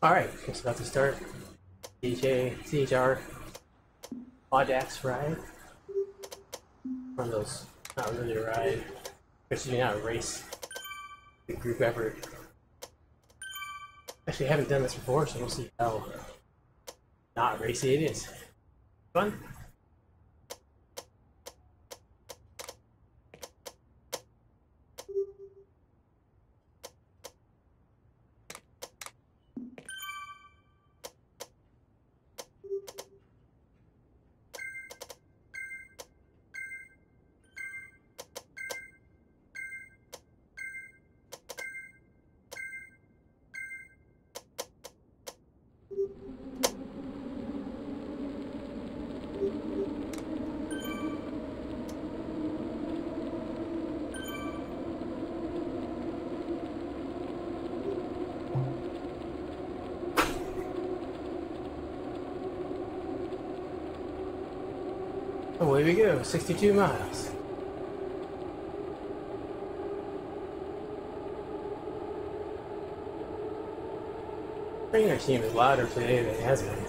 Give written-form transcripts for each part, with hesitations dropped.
Alright, it's about to start. CHR Audax ride. One of those, not really a ride, especially not a race. Big group effort. Actually, I haven't done this before, so we'll see how not racy it is. Fun? Away we go, 62 miles. Trainer seems louder today than it has been.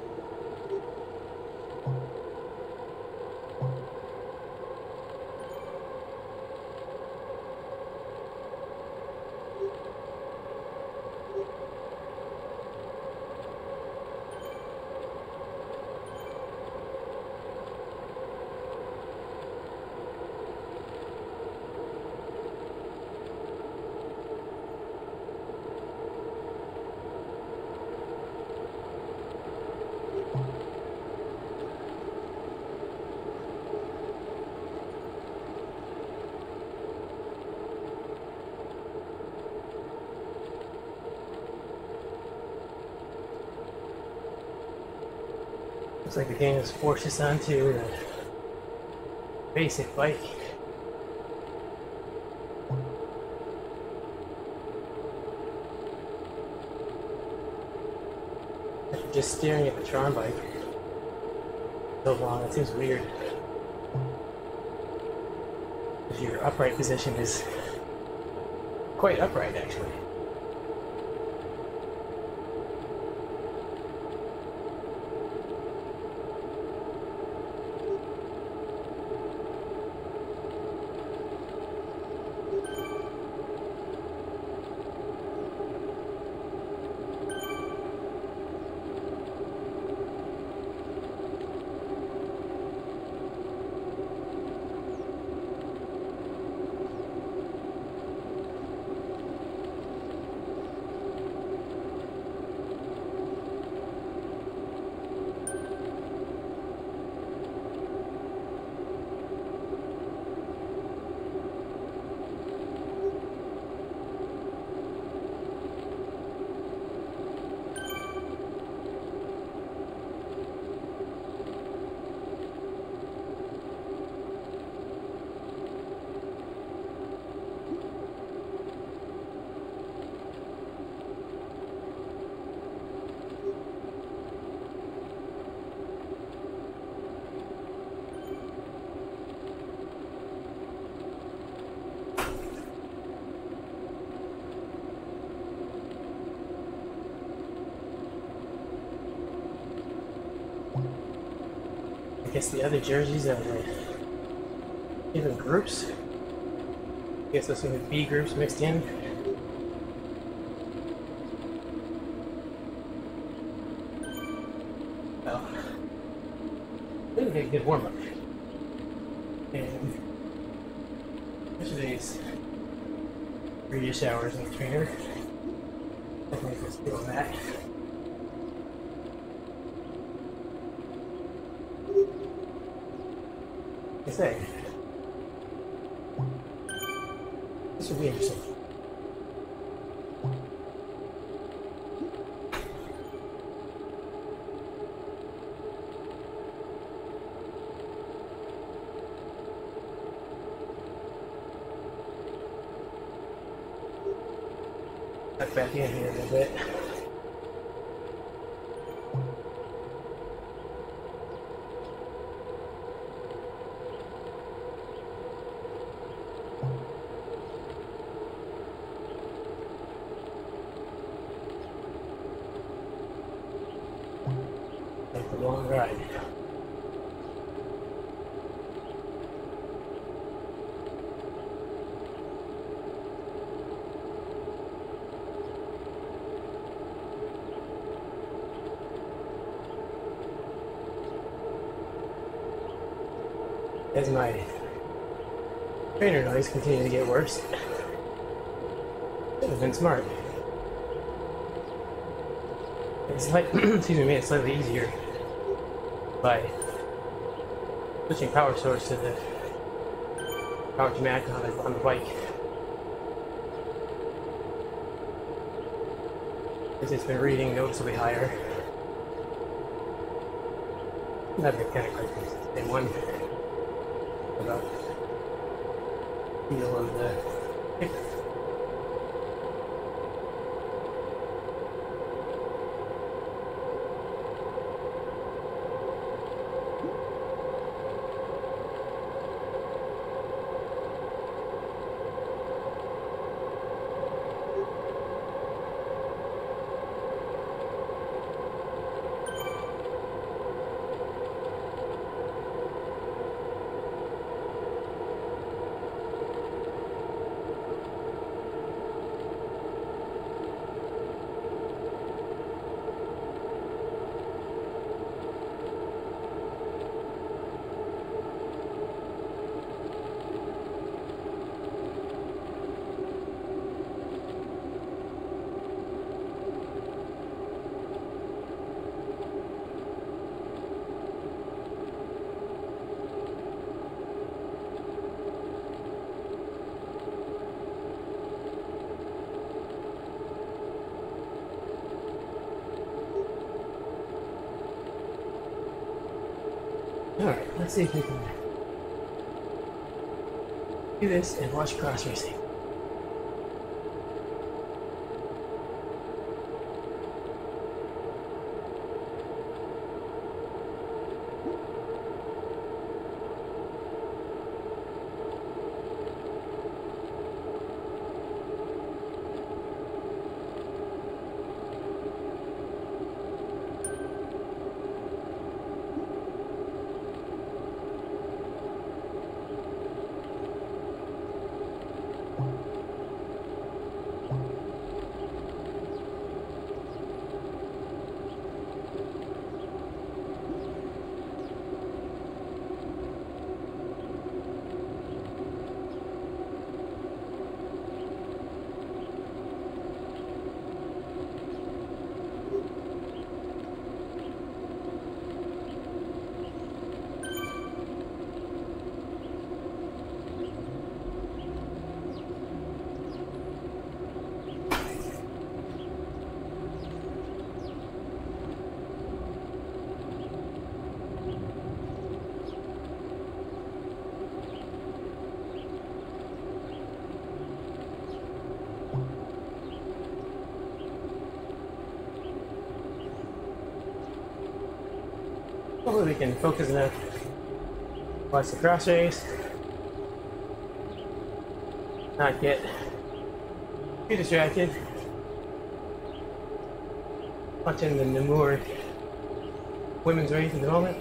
Looks like the game has forced us onto a basic bike. After just staring at the Tron bike so long, it seems weird. If your upright position is quite upright, actually. I guess the other jerseys are different groups. I guess there's some B groups mixed in. Well, I think we had a good warm up. And yesterday's previous hours in the trainer. Definitely was feeling that. I say, this will be interesting. Back in here a little bit. as my trainer noise continued to get worse. It would have been smart. It's like, excuse me, made it slightly easier by switching power source to the power dramatic on the bike. It's been reading noticeably higher. That'd be kind of quick. Same one. About feel of the kick. Alright, let's see if we can do this and watch cross racing. Hopefully we can focus enough. Watch the cross race. Not get too distracted. Watching the Namur women's race at the moment.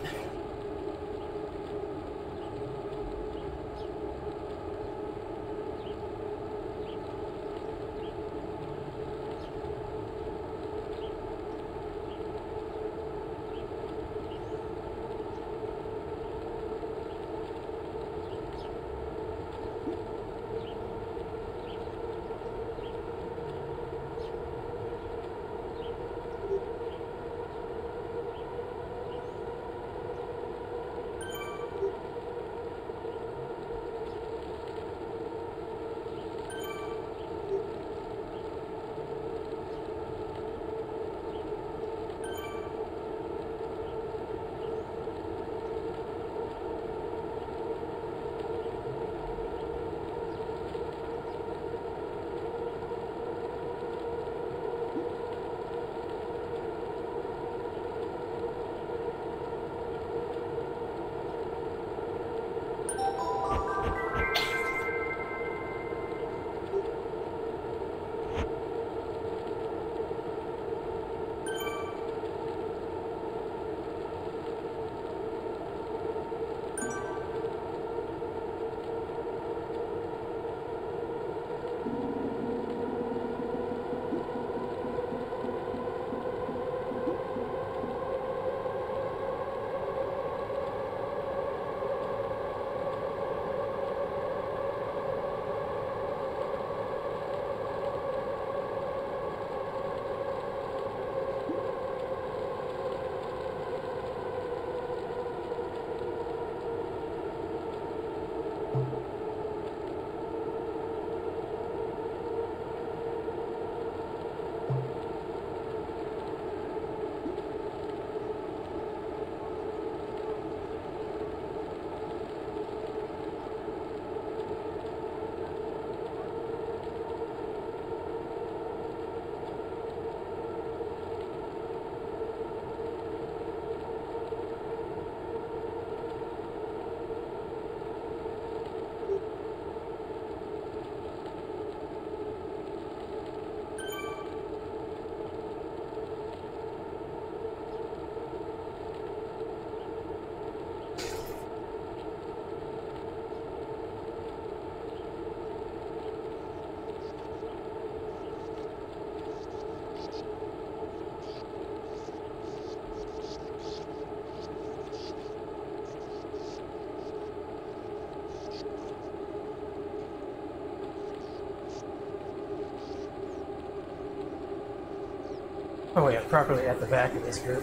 Oh yeah, properly at the back of this group.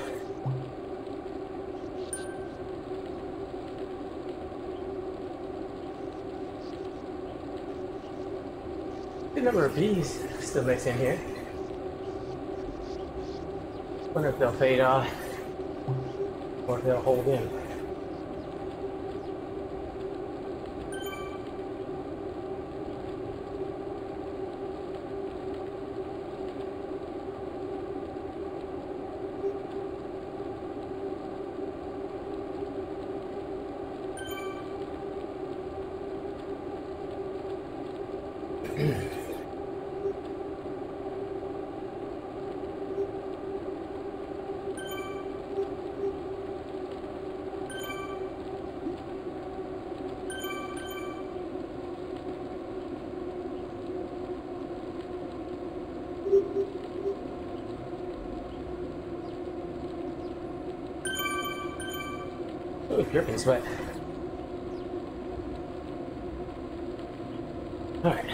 Good number of bees still mixed in here. Wonder if they'll fade off or if they'll hold in. Ooh, dripping sweat. Alright.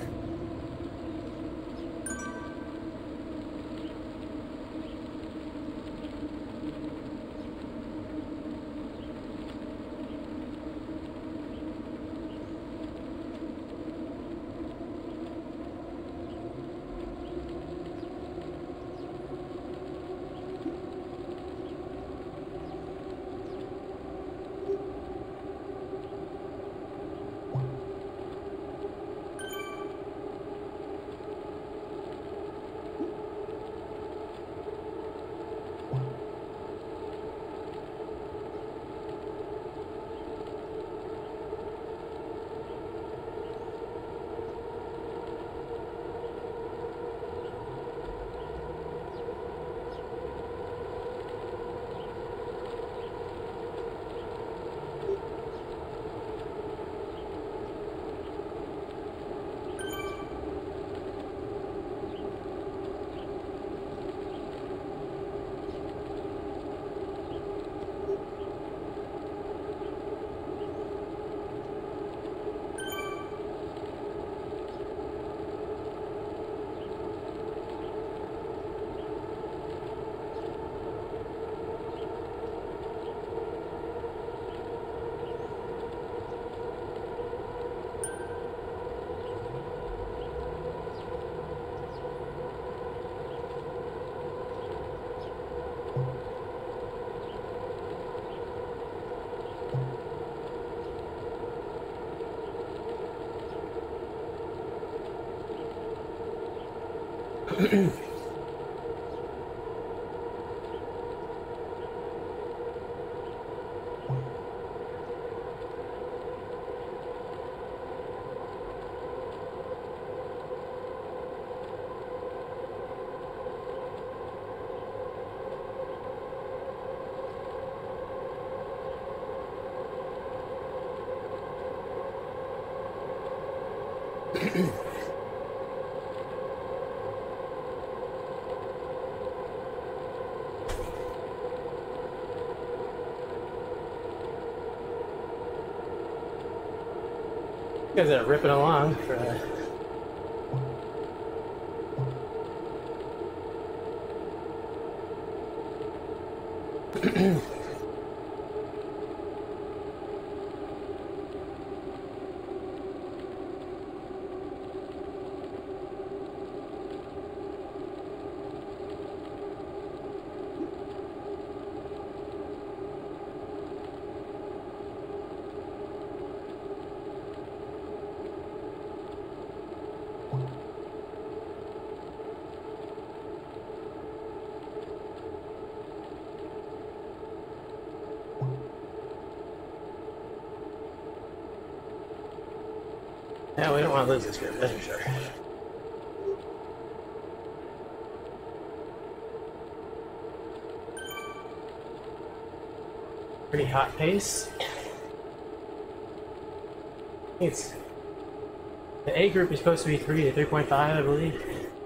You guys are ripping along for yeah, we don't want to lose this group, that's for sure. Pretty hot pace. It's the A group is supposed to be 3 to 3.5, I believe.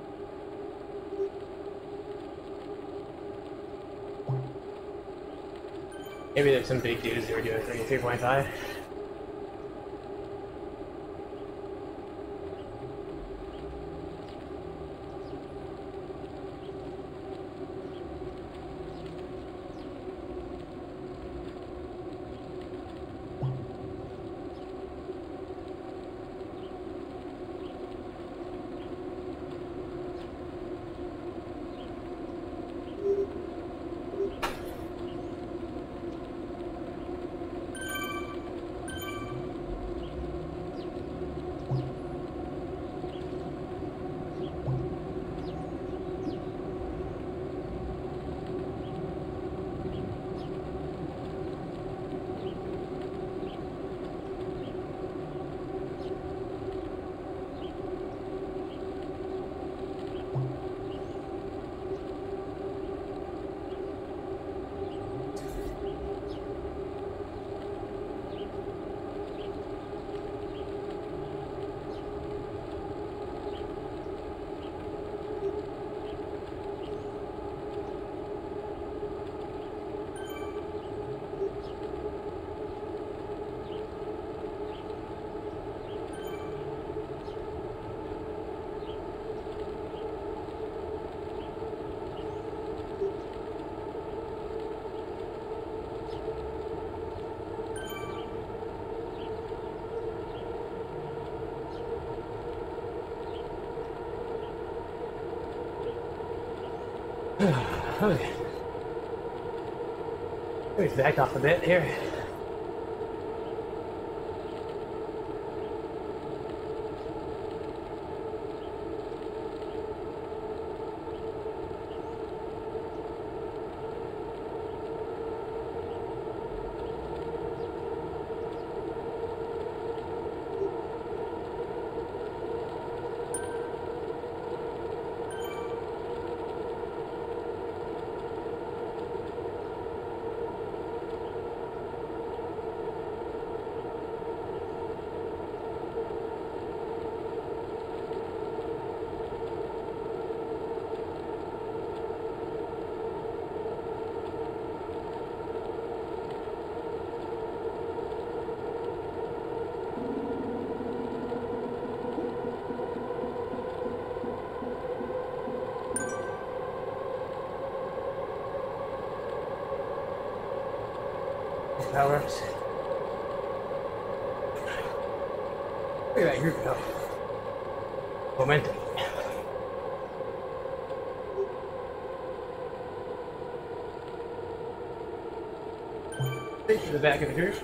Maybe there's some big dudes who are doing 3 to 3.5. Okay. Let me back off a bit here. That works. Look at that, here we go. Momentum. Take to the back of the group.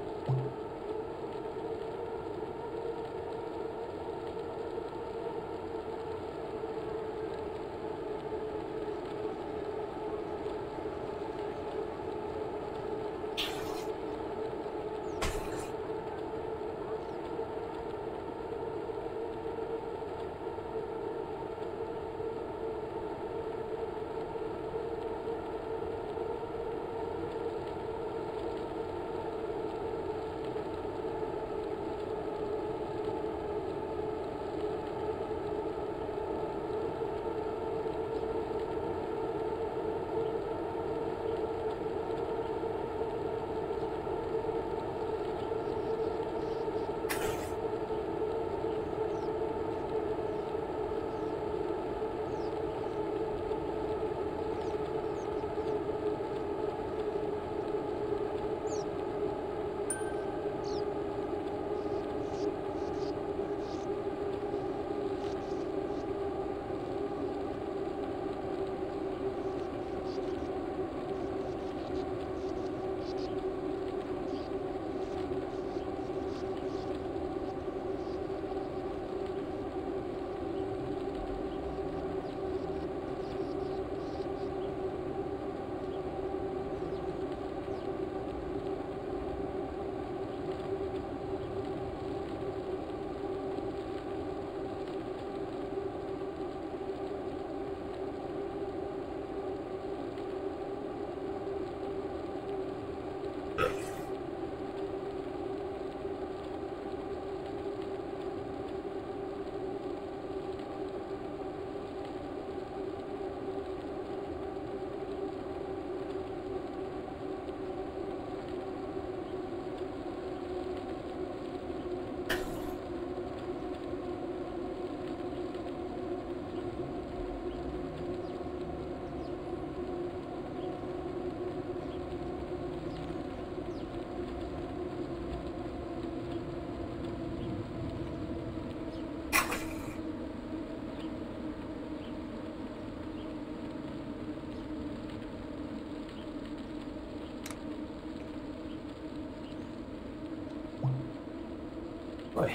Boy.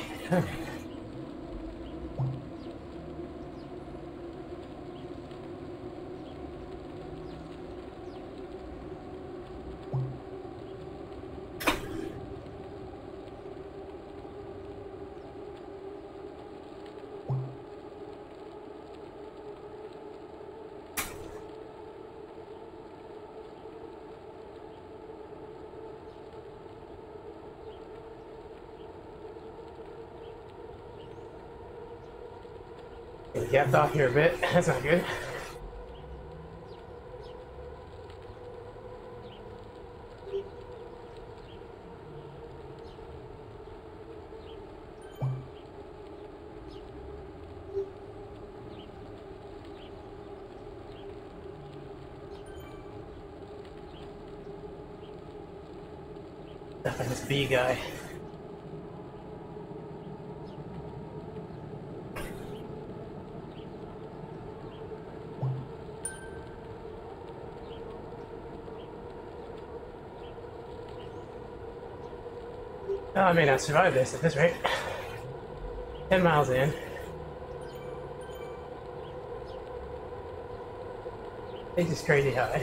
Gapped off here a bit. That's not good. Definitely this B guy. Oh, I may not survive this at this rate. 10 miles in. It's just crazy high.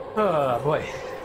Oh boy.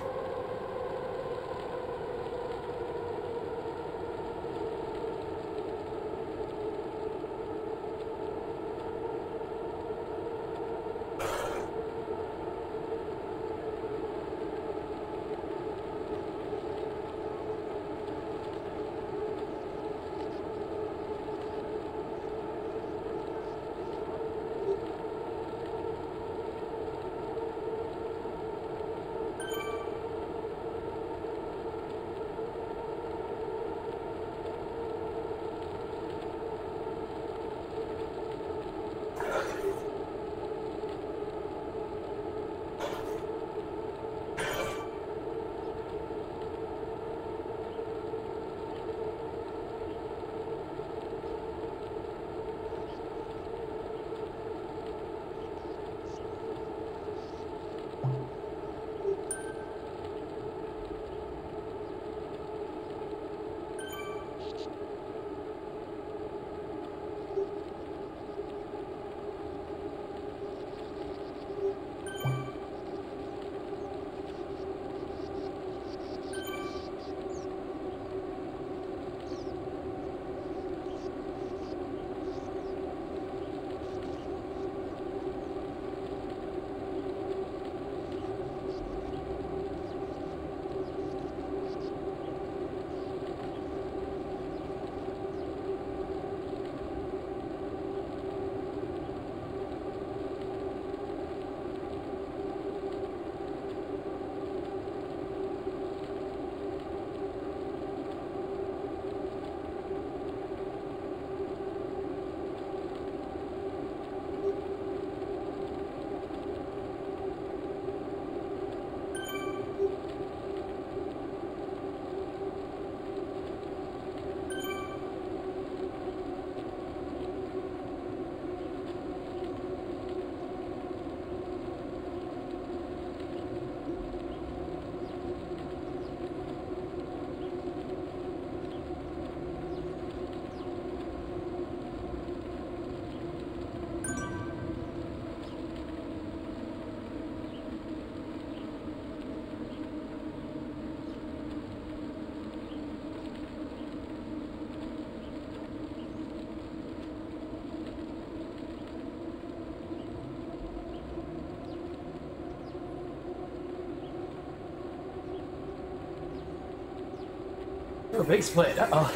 Oh, big split. Uh-oh.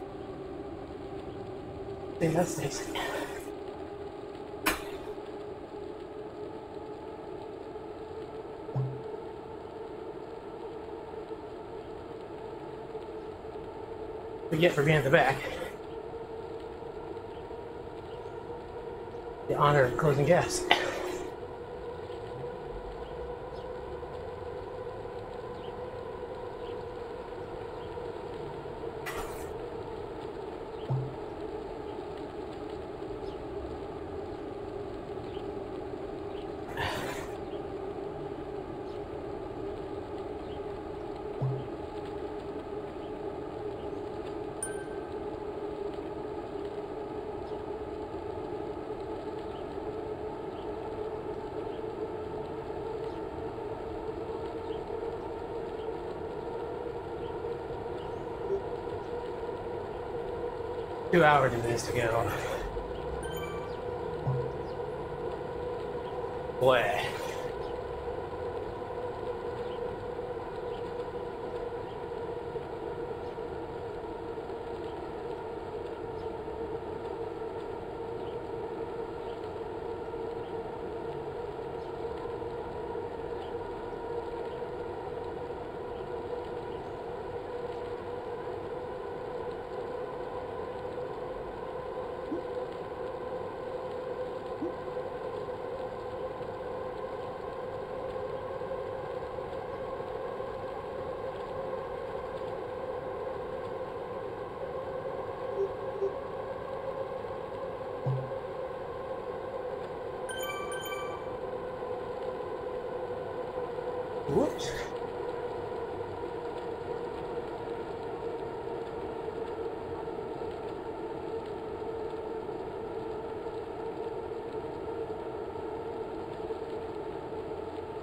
I think that's nice. We get for being at the back. The honor of closing gas. Two hours in this to go. Boy. Whoops.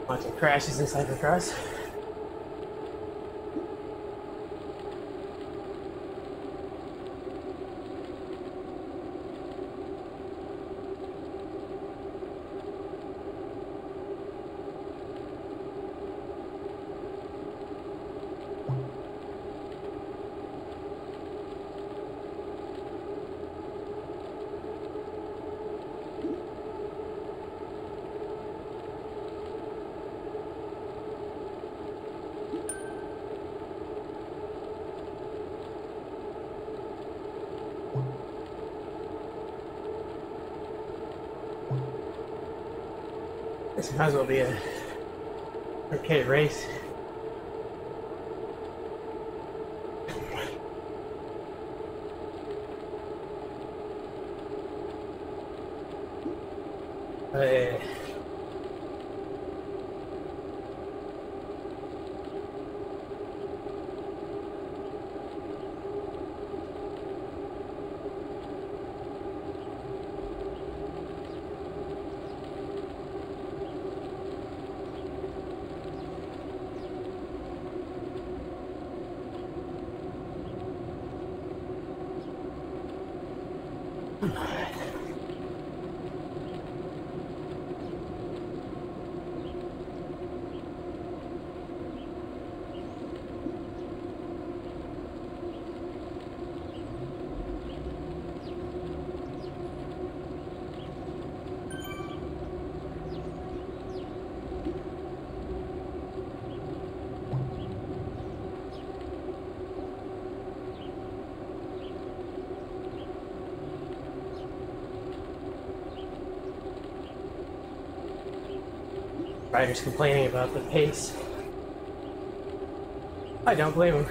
Lots of crashes in Cybercross. This might as well be a arcade race. Riders complaining about the pace. I don't blame them.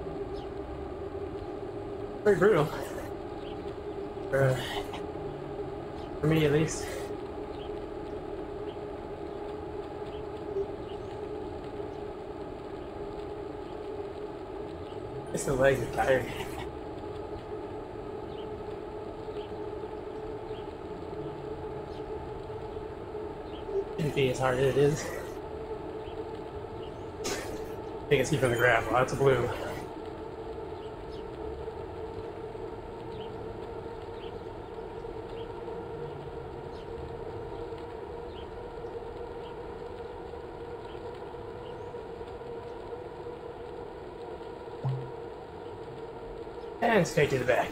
Very brutal. For me at least. Just the legs are tired. Shouldn't be as hard as it is. You can see from the graph, lots of blue. And straight to the back.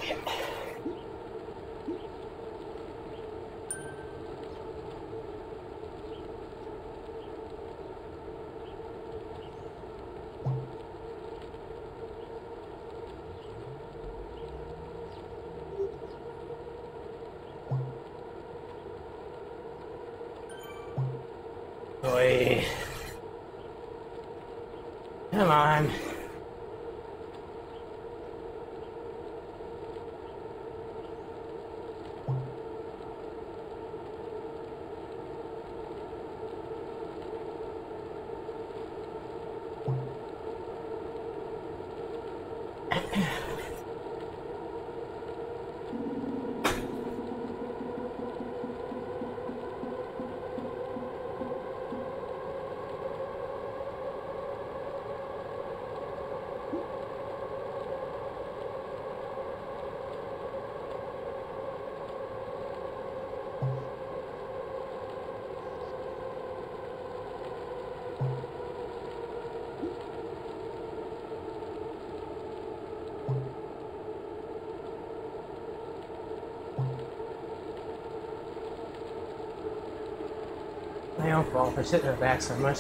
Boy. Come on. My own fault for sitting in the back so much.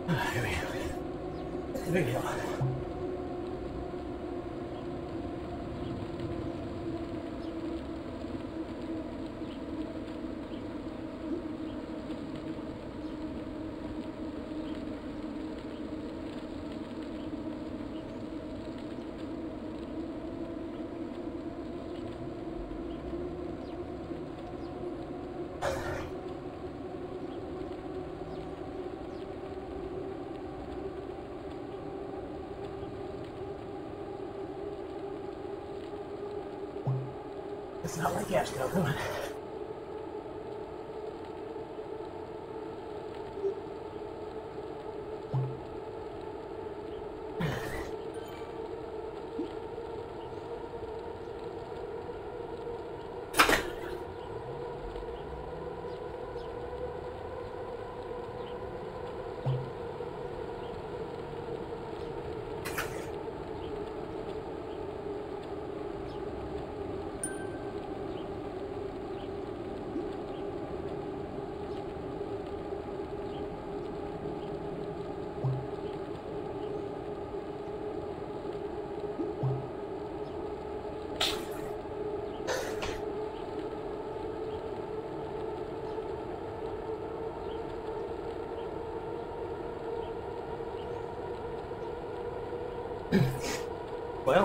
Here we go. It's a big hill. It's not like gas though, come on. Well,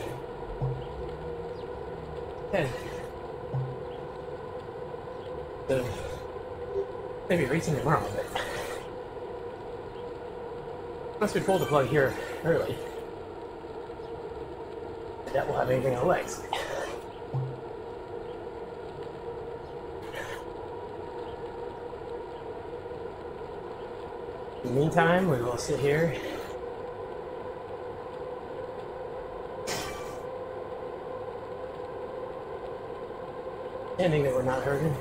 yeah. So maybe racing tomorrow, but once we pull the plug here early, that will have anything on the legs. In the meantime, we will sit here. Ending that we're not hurting.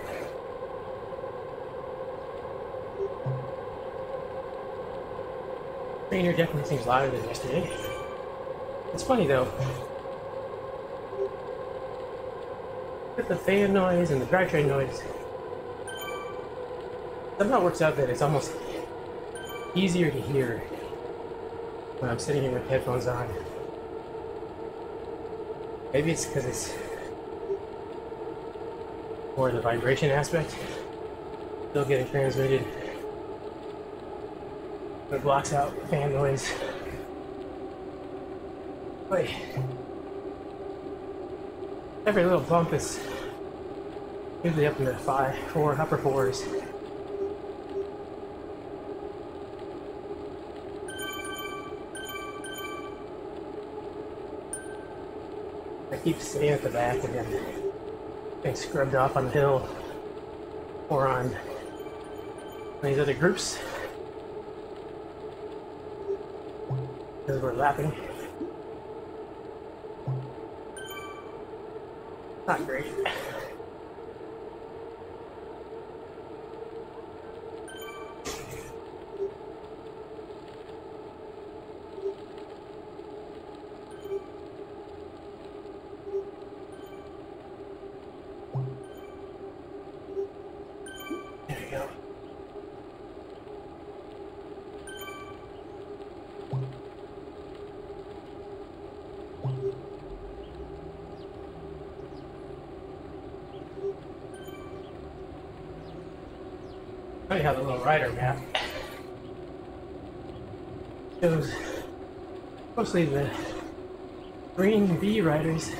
Rain here definitely seems louder than yesterday. It's funny though. With the fan noise and the drivetrain noise, somehow it works out that it's almost easier to hear when I'm sitting here with headphones on. Maybe it's because it's more the vibration aspect still getting transmitted, but it blocks out fan noise. Wait, every little bump is usually up in the upper fours. I keep staying at the back and then getting scrubbed off on the hill or on these other groups because we're lapping. Not great. I have a little rider map. Shows mostly the green B riders.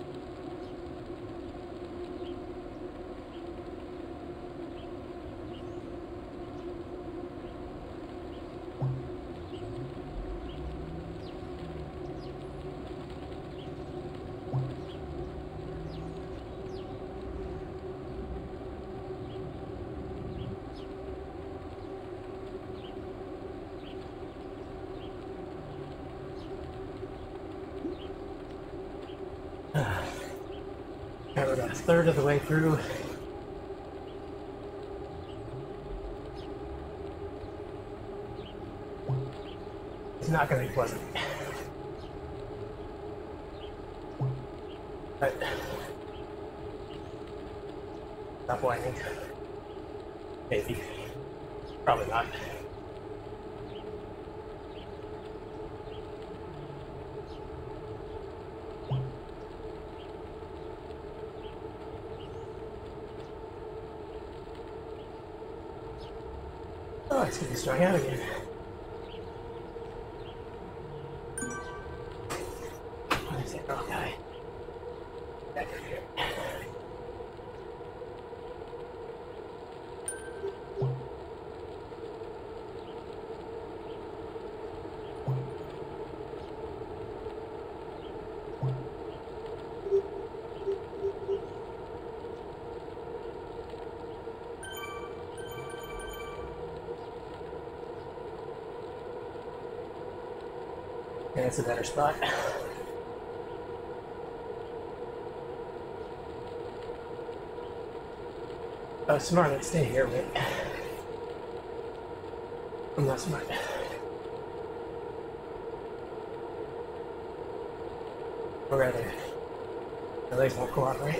We're about a third of the way through. It's not going to be pleasant. But stop whining. Maybe. Probably not. Oh, let's get this drawing out again. What is that wrong guy? Back over here. Yeah, that's a better spot. Oh, smart, let's stay here, but I'm not smart. Or rather, my legs won't cooperate.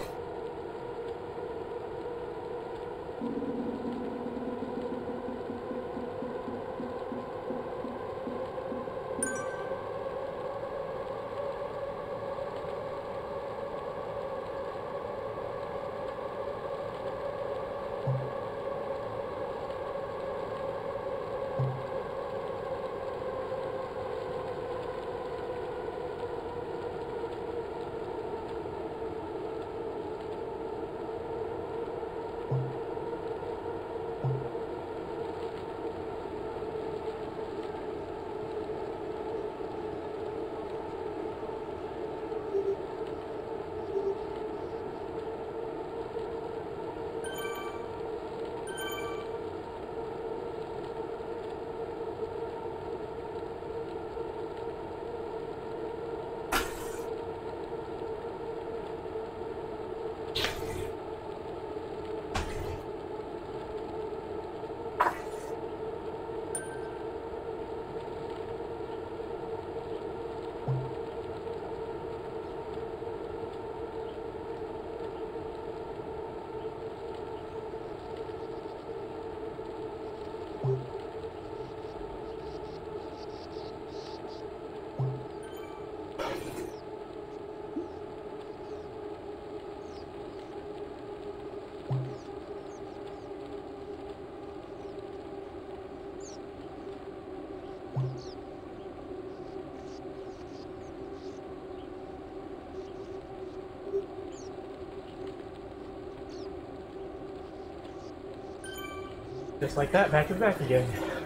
Just like that, back to back again.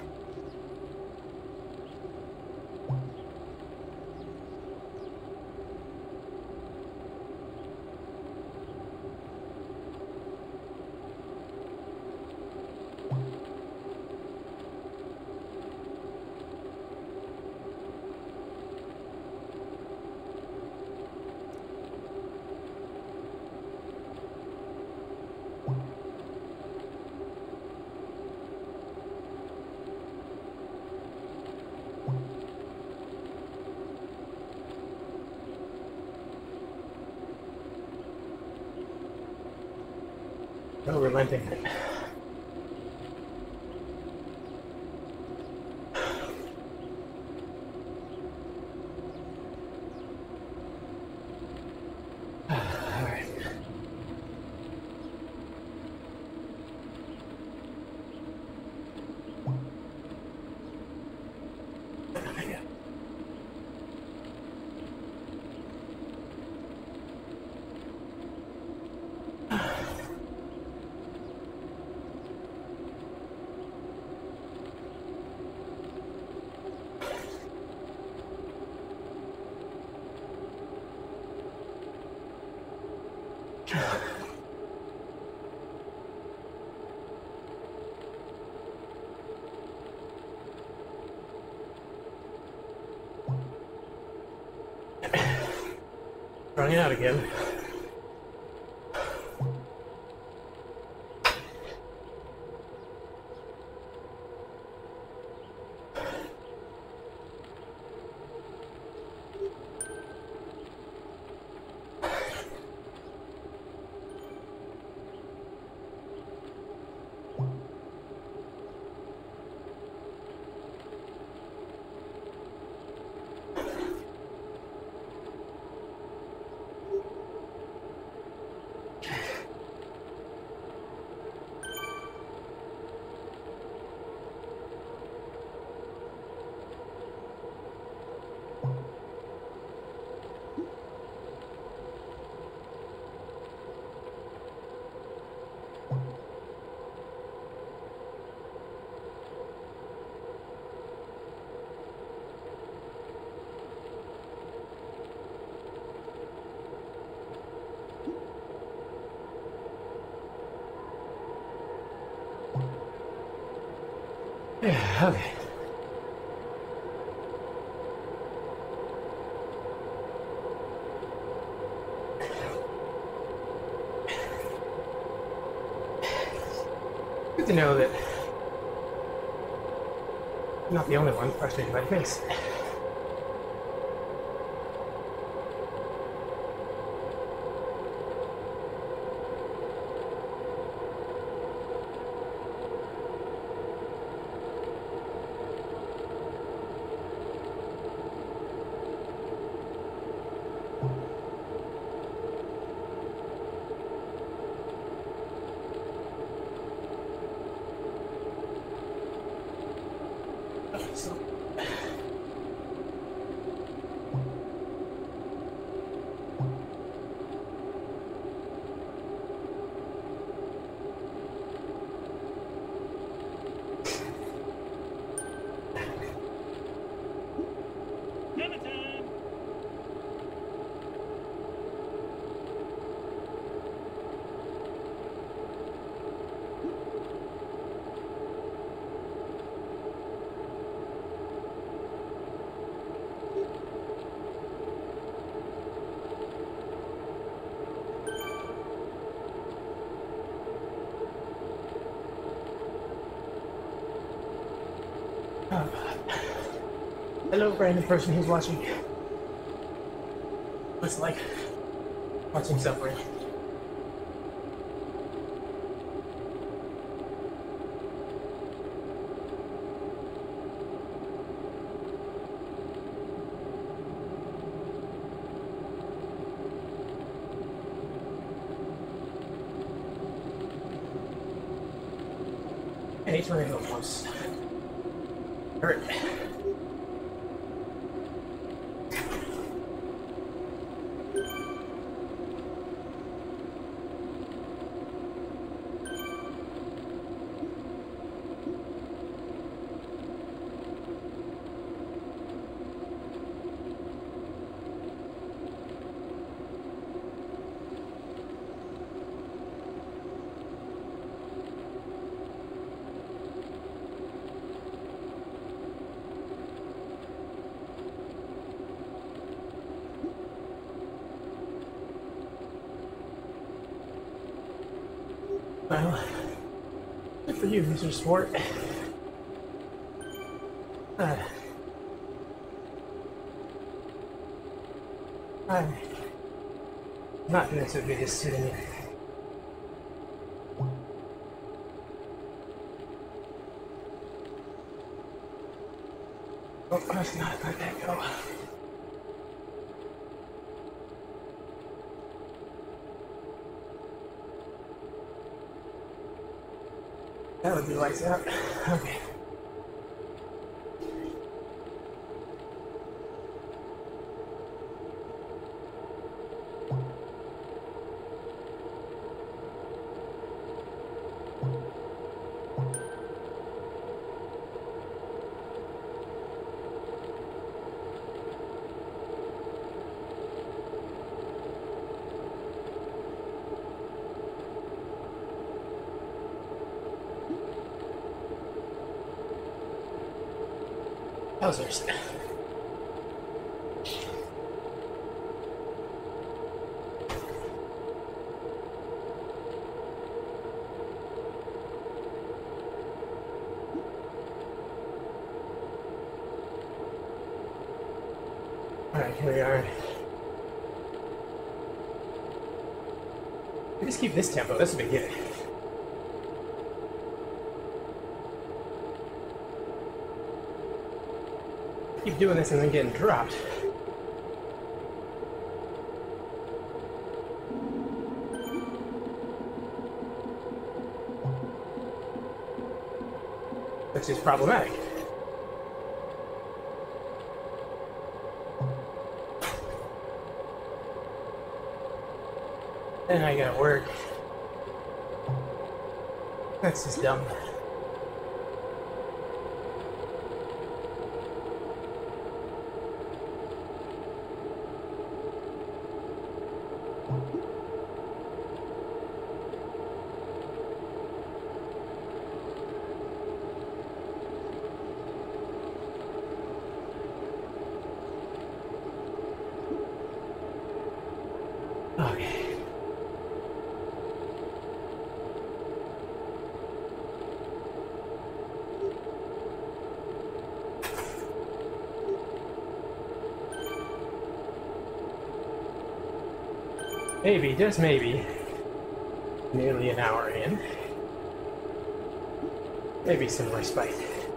No relenting. Alright. Running out again. Yeah, okay. Good to know that I'm not the only one frustrated by things. So, hello, random person who's watching. What's it like watching suffering? Hey, tornado almost hurt. Well, good for you, Mr. Sport. I'm not going to be just sitting here. Oh, that's not let that go. That would be lights out. Okay. Wowzers. Alright, here we are. We just keep this tempo, this will be good. Keep doing this and then getting dropped. Which is problematic. And I gotta work. That's just dumb. maybe, just maybe, nearly an hour in, maybe some respite.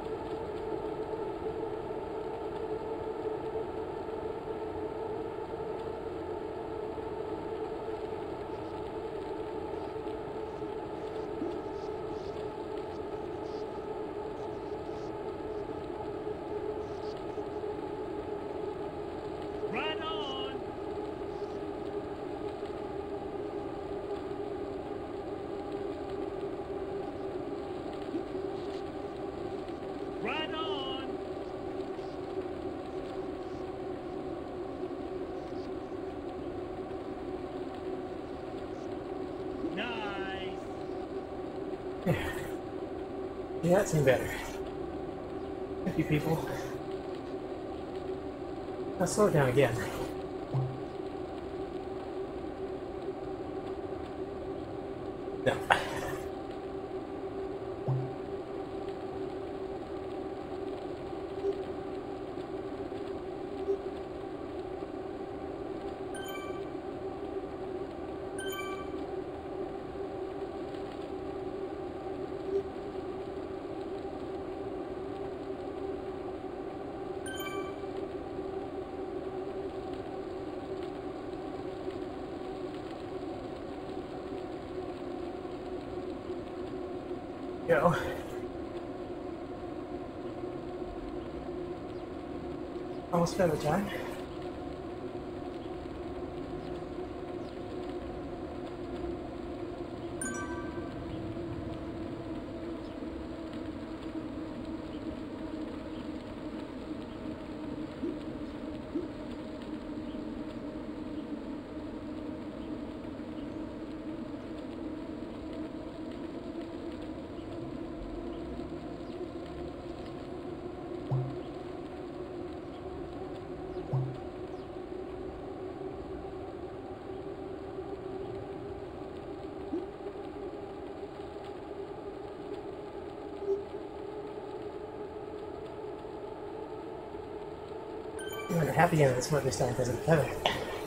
Right on. Right on. Nice. Yeah, that seemed better. Thank you, people. Let's slow it down again. No. Go. Almost better time. I'm happy in this one this time because it's better.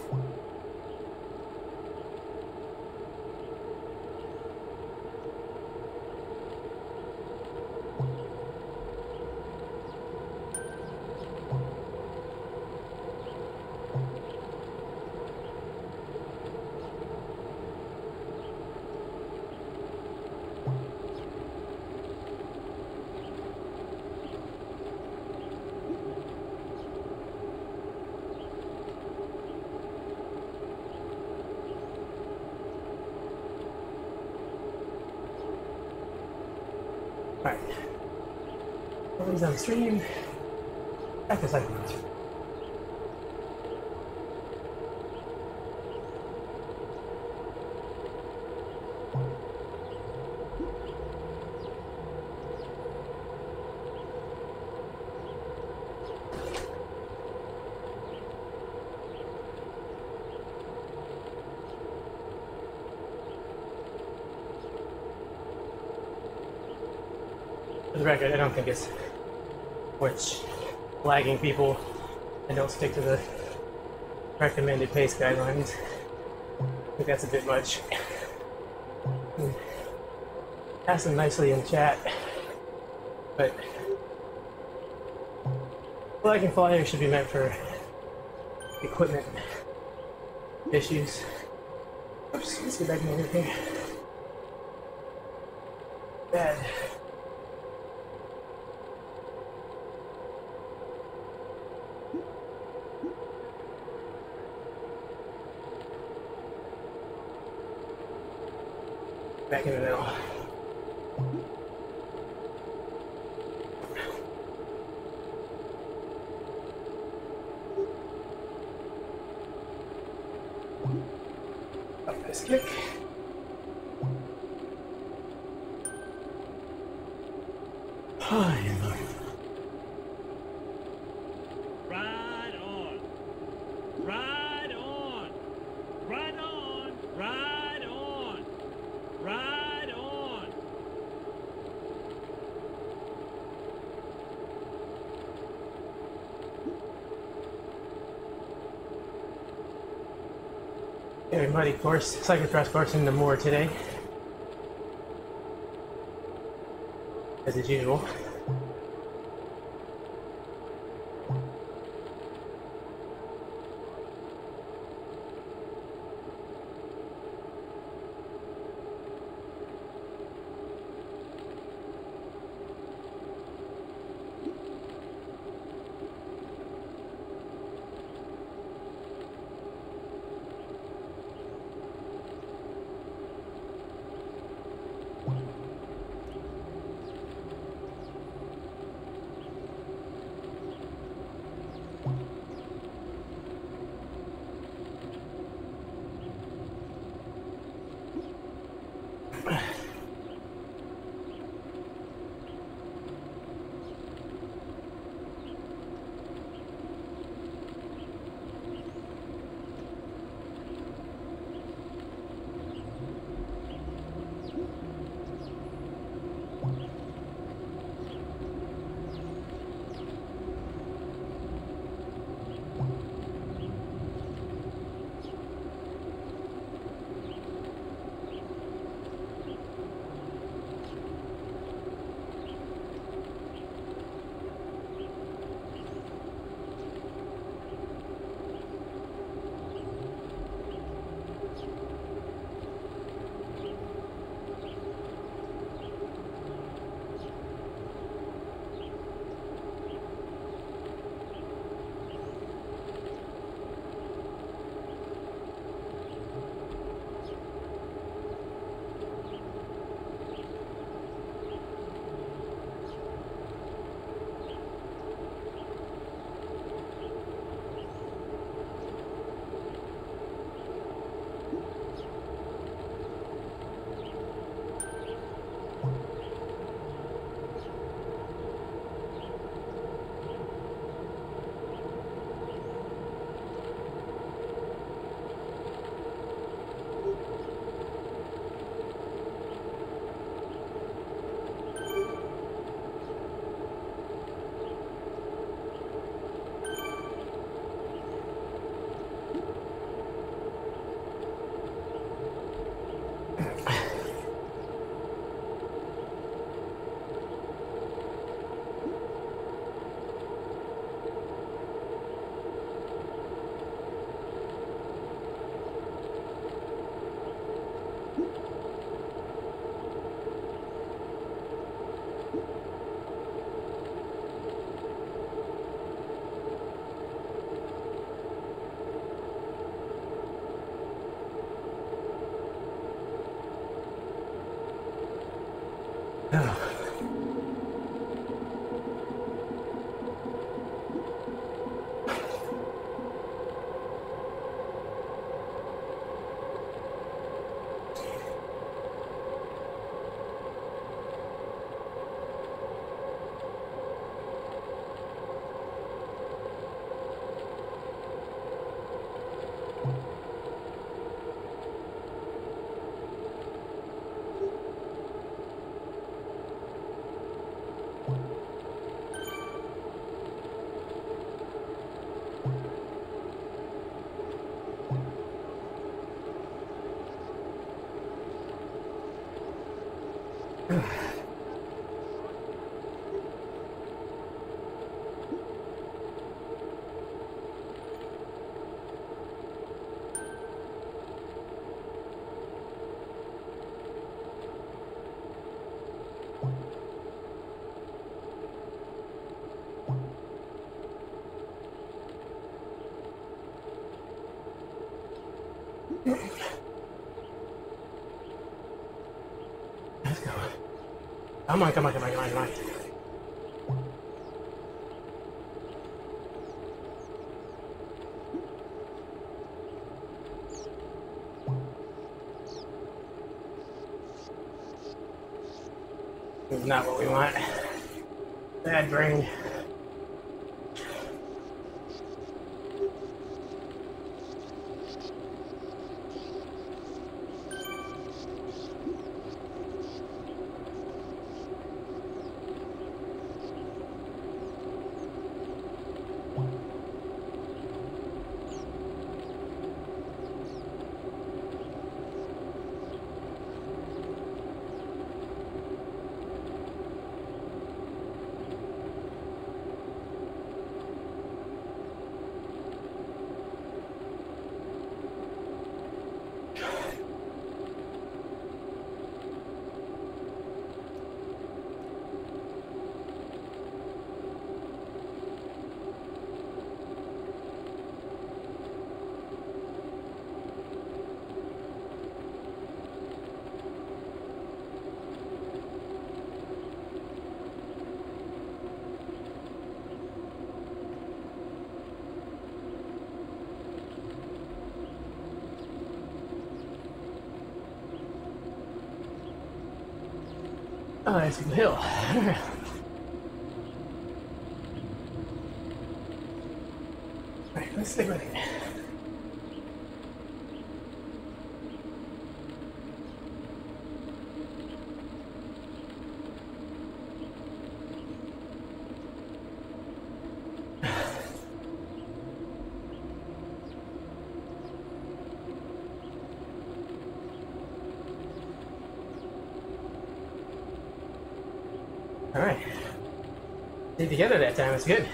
Alright. Everybody's on stream. Back to cycling. For the record, I don't think it's which lagging people and don't stick to the recommended pace guidelines. I think that's a bit much. Ask them nicely in chat, but lagging flyers should be meant for equipment issues. Oops, let's get back in here. Bad. Back in the middle. Up this kick. Right on. Right on. Right on. Right on. Right on. Very muddy course, cyclocross course in the moor today, as is usual. Let's go. Come on, come on, come on, come on, come on. This is not what we want. Bad brain. Oh, it's the hill. Alright, let's stick with it. Alright. Stayed together that time, it's good.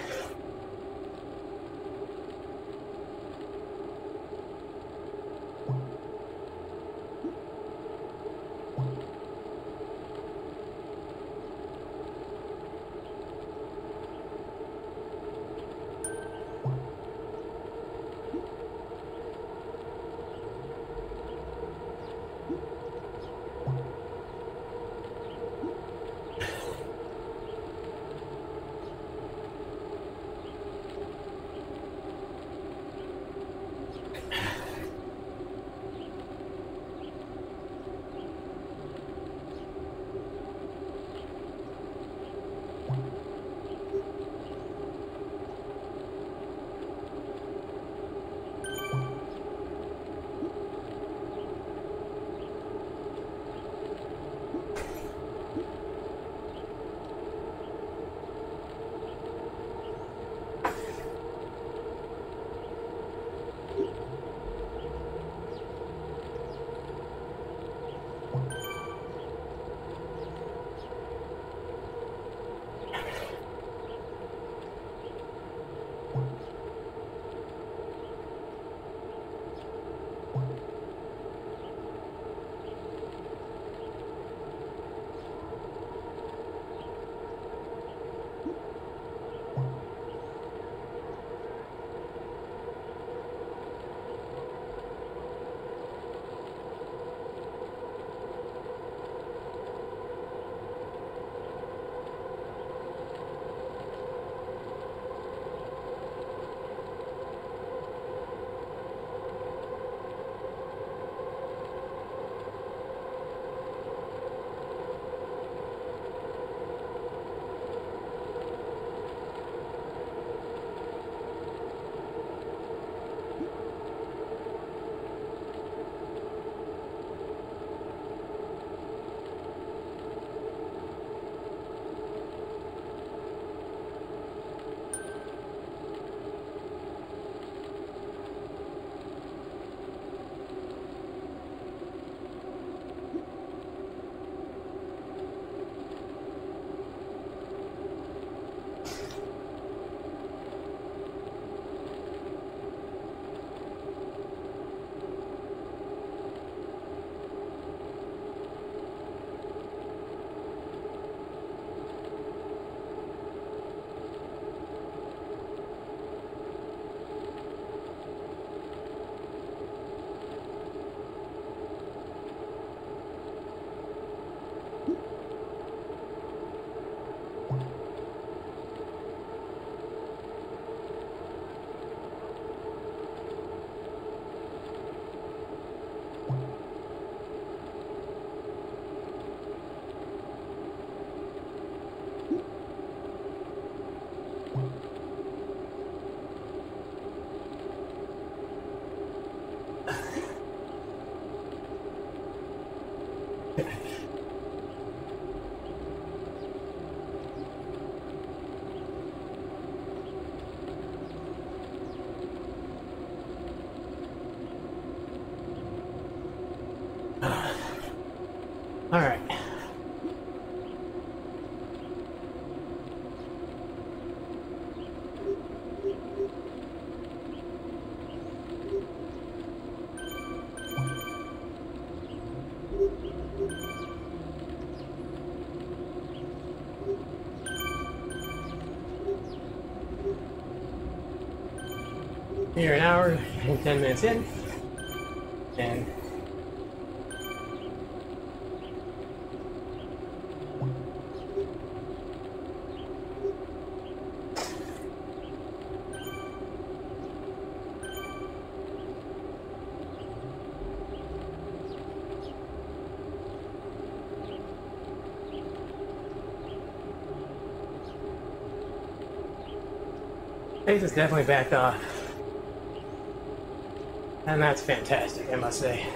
Alright. Here an hour and 10 minutes in, and Pace is definitely backed off. And that's fantastic, I must say.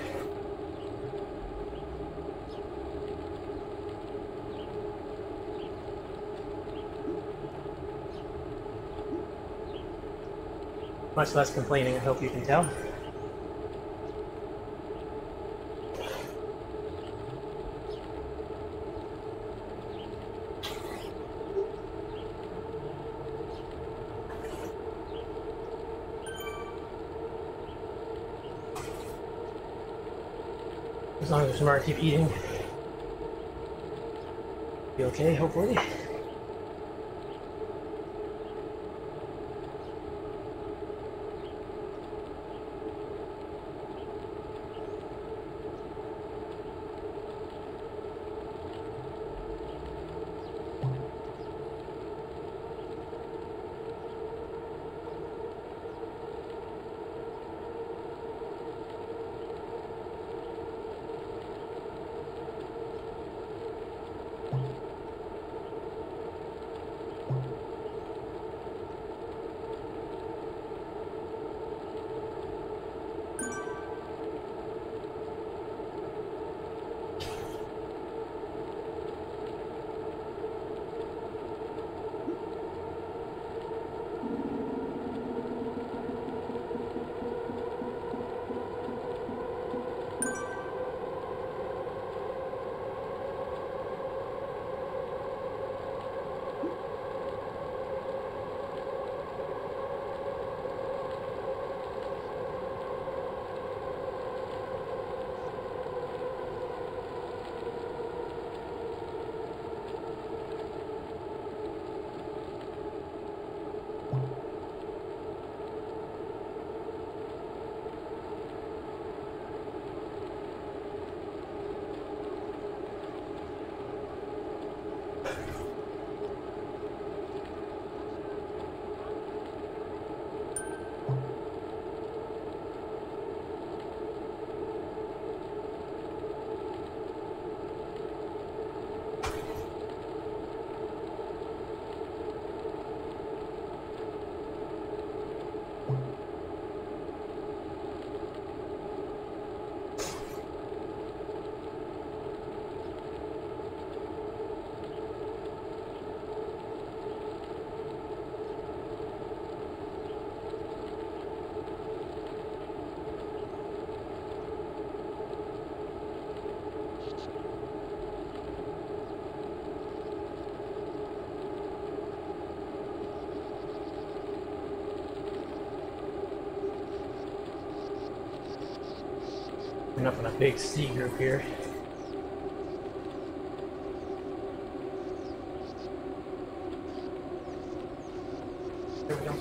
Much less complaining, I hope you can tell. As long as Samara keep eating, be okay, hopefully. We're up on a big C group here. There we go.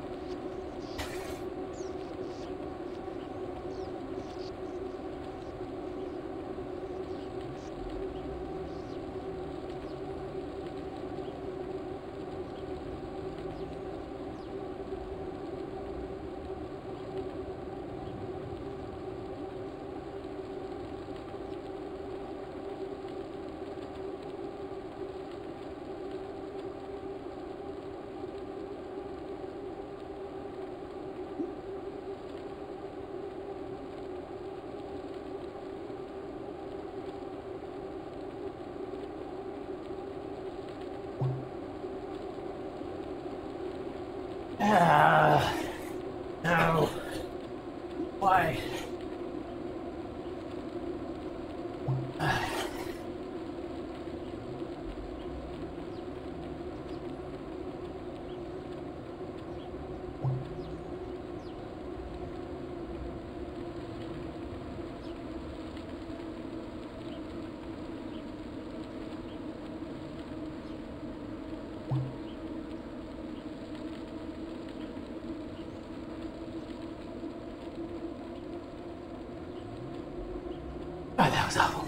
No. Why? Oh, that was awful.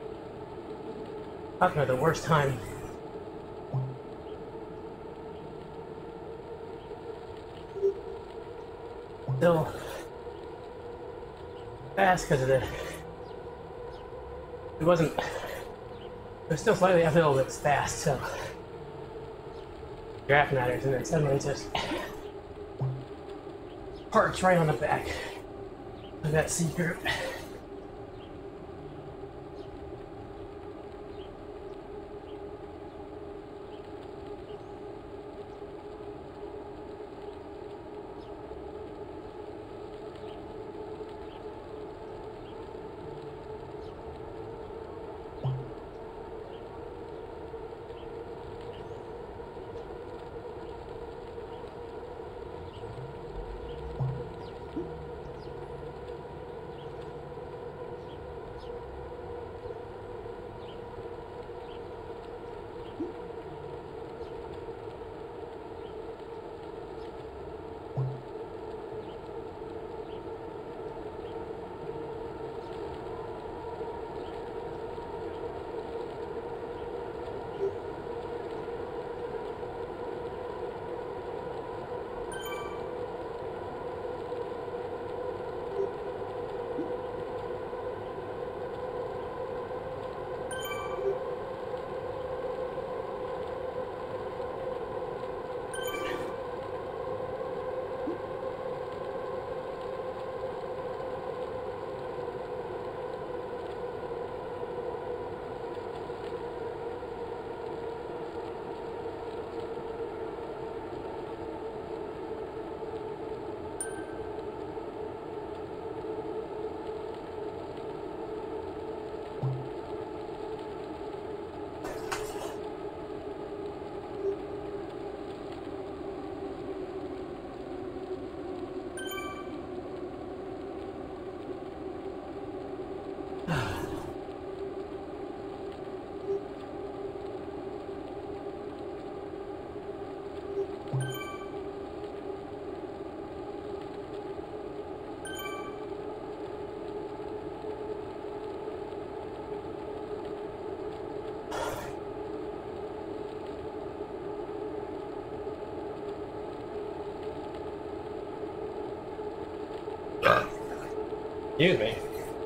Talking about the worst time. still fast because of the. It wasn't. It was still slightly uphill, but it's fast, so. Draft matters, and then suddenly it just parks right on the back of that C group. Excuse me.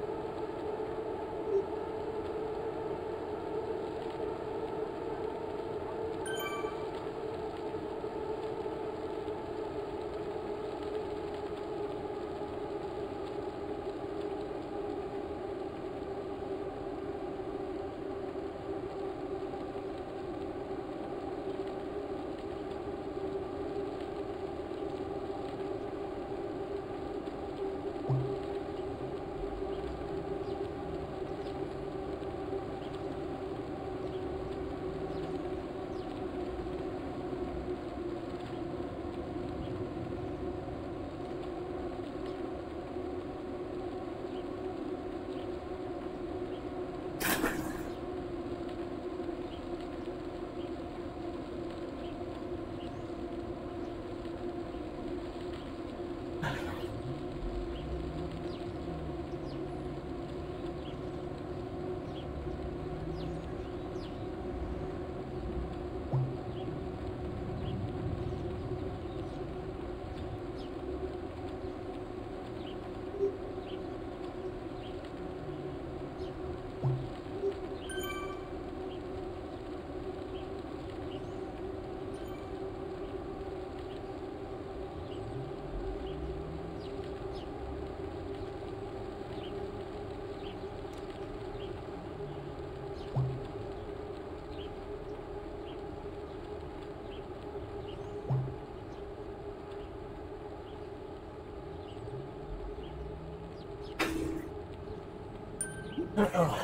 Uh-oh.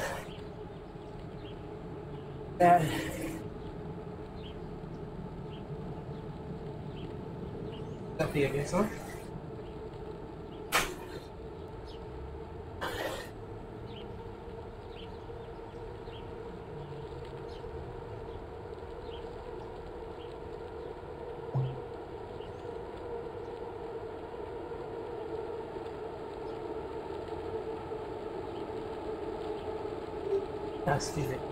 That... That be a good one? Let's do it.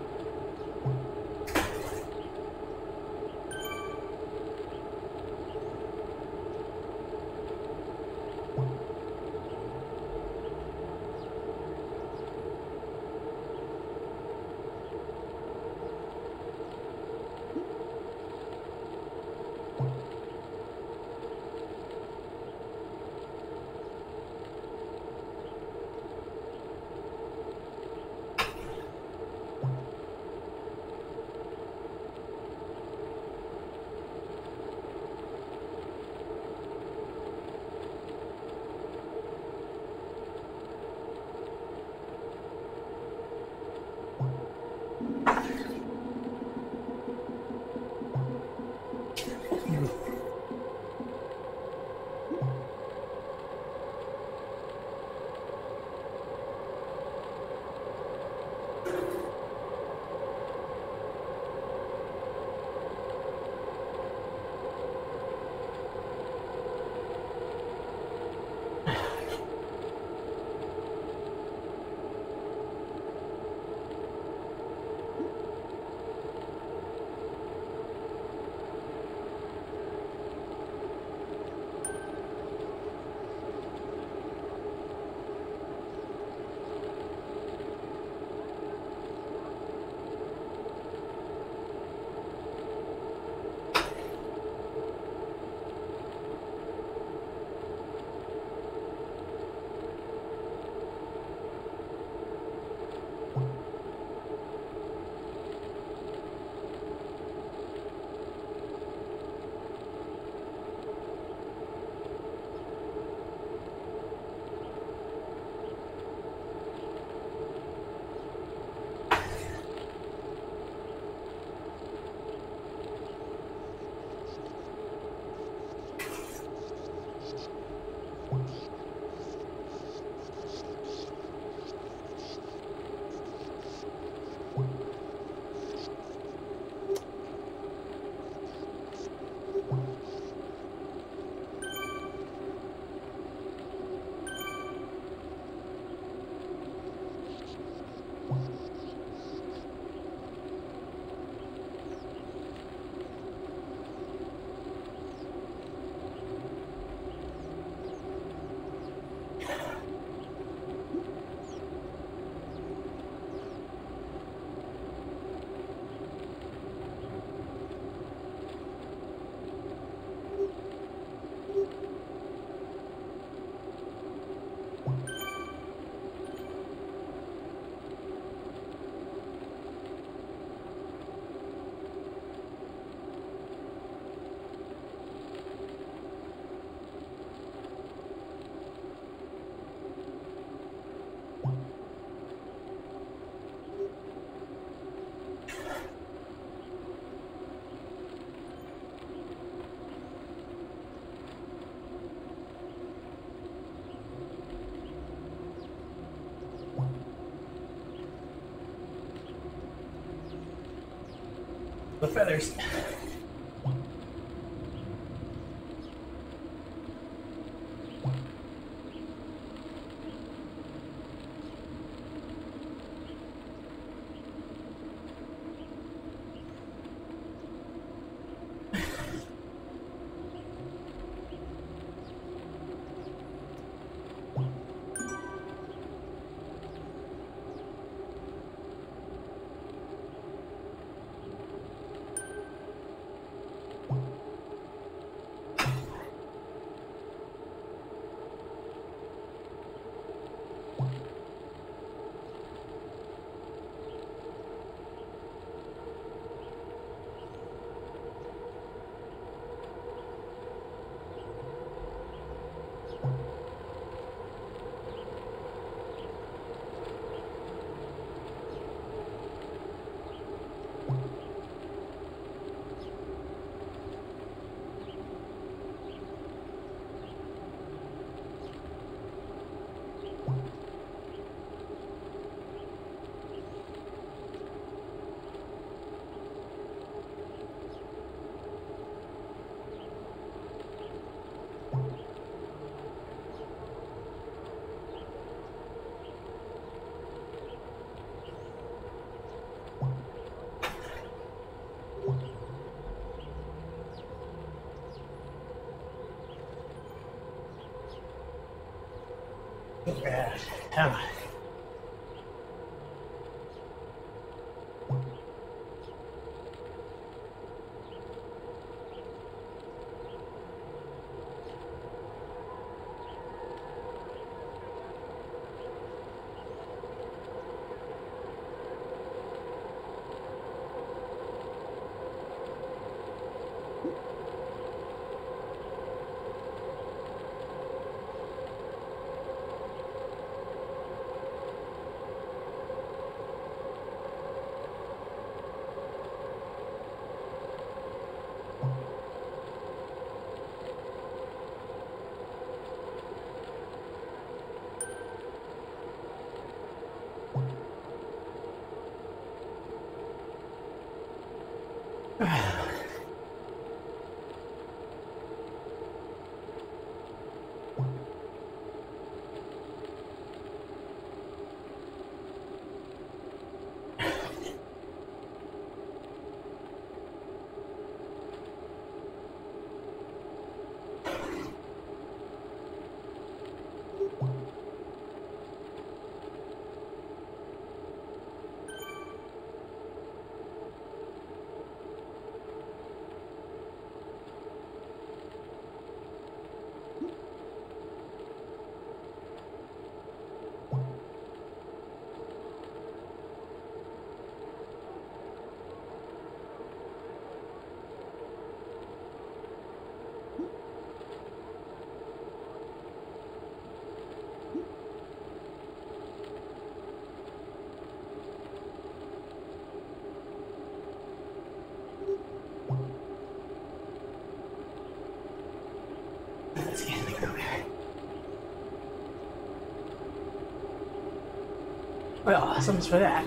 The feathers. Yeah, come on. Let's get in the car. Well, so much for that.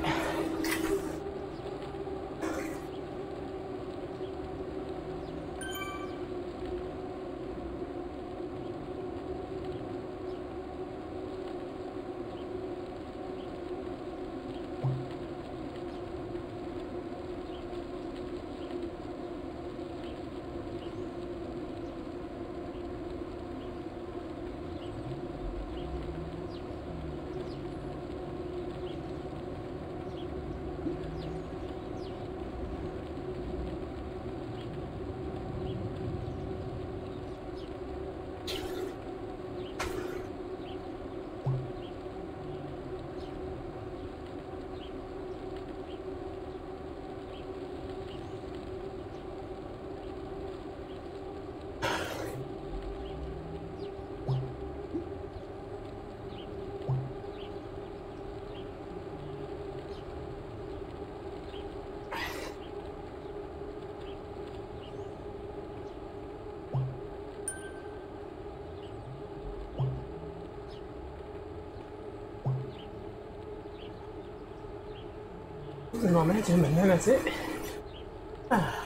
Momentum, and then that's it.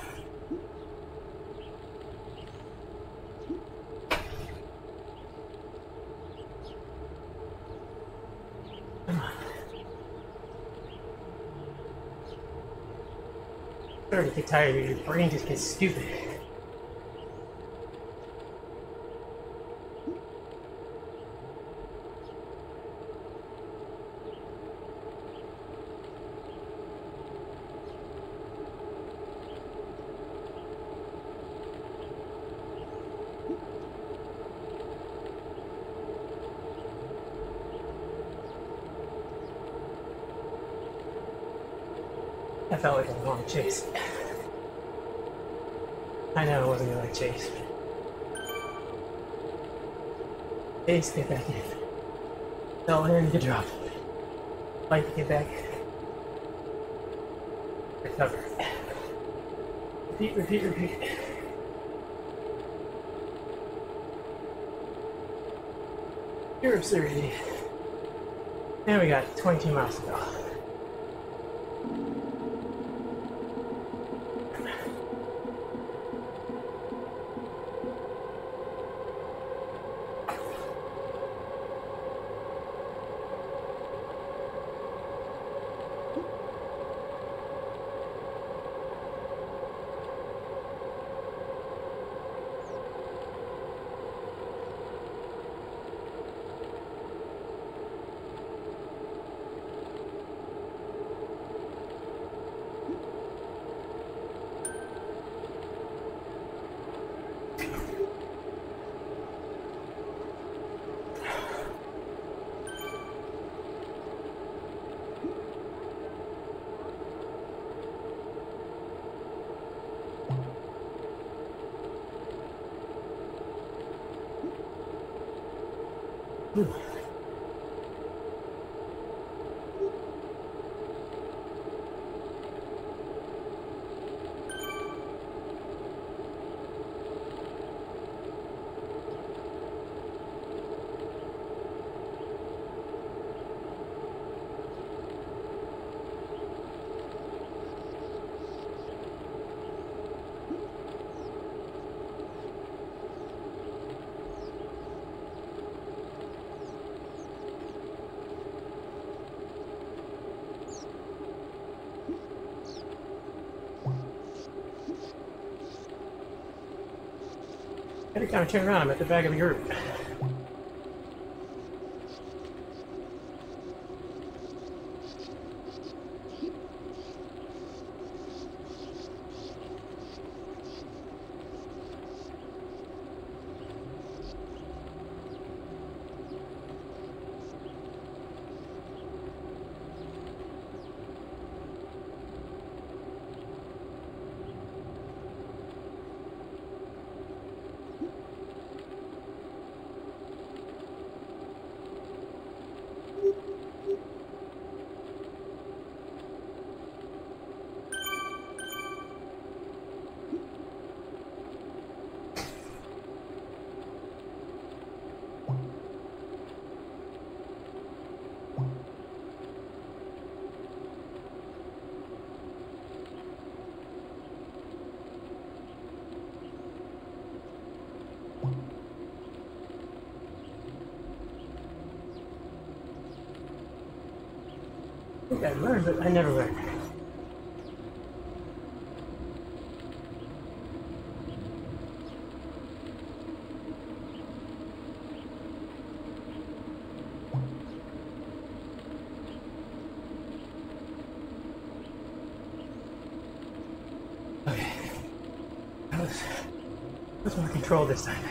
starting to get tired of your brain just gets stupid. That felt like a long chase. I know it wasn't really a chase. Chase, get back in. Fell in, get dropped. Fight to get back. Recover. Repeat, repeat, repeat. Pure absurdity. And we got 22 miles to go. Ooh. Every time I turn around, I'm at the back of the group. I think I learned, but I never learned. Okay. That was more control this time.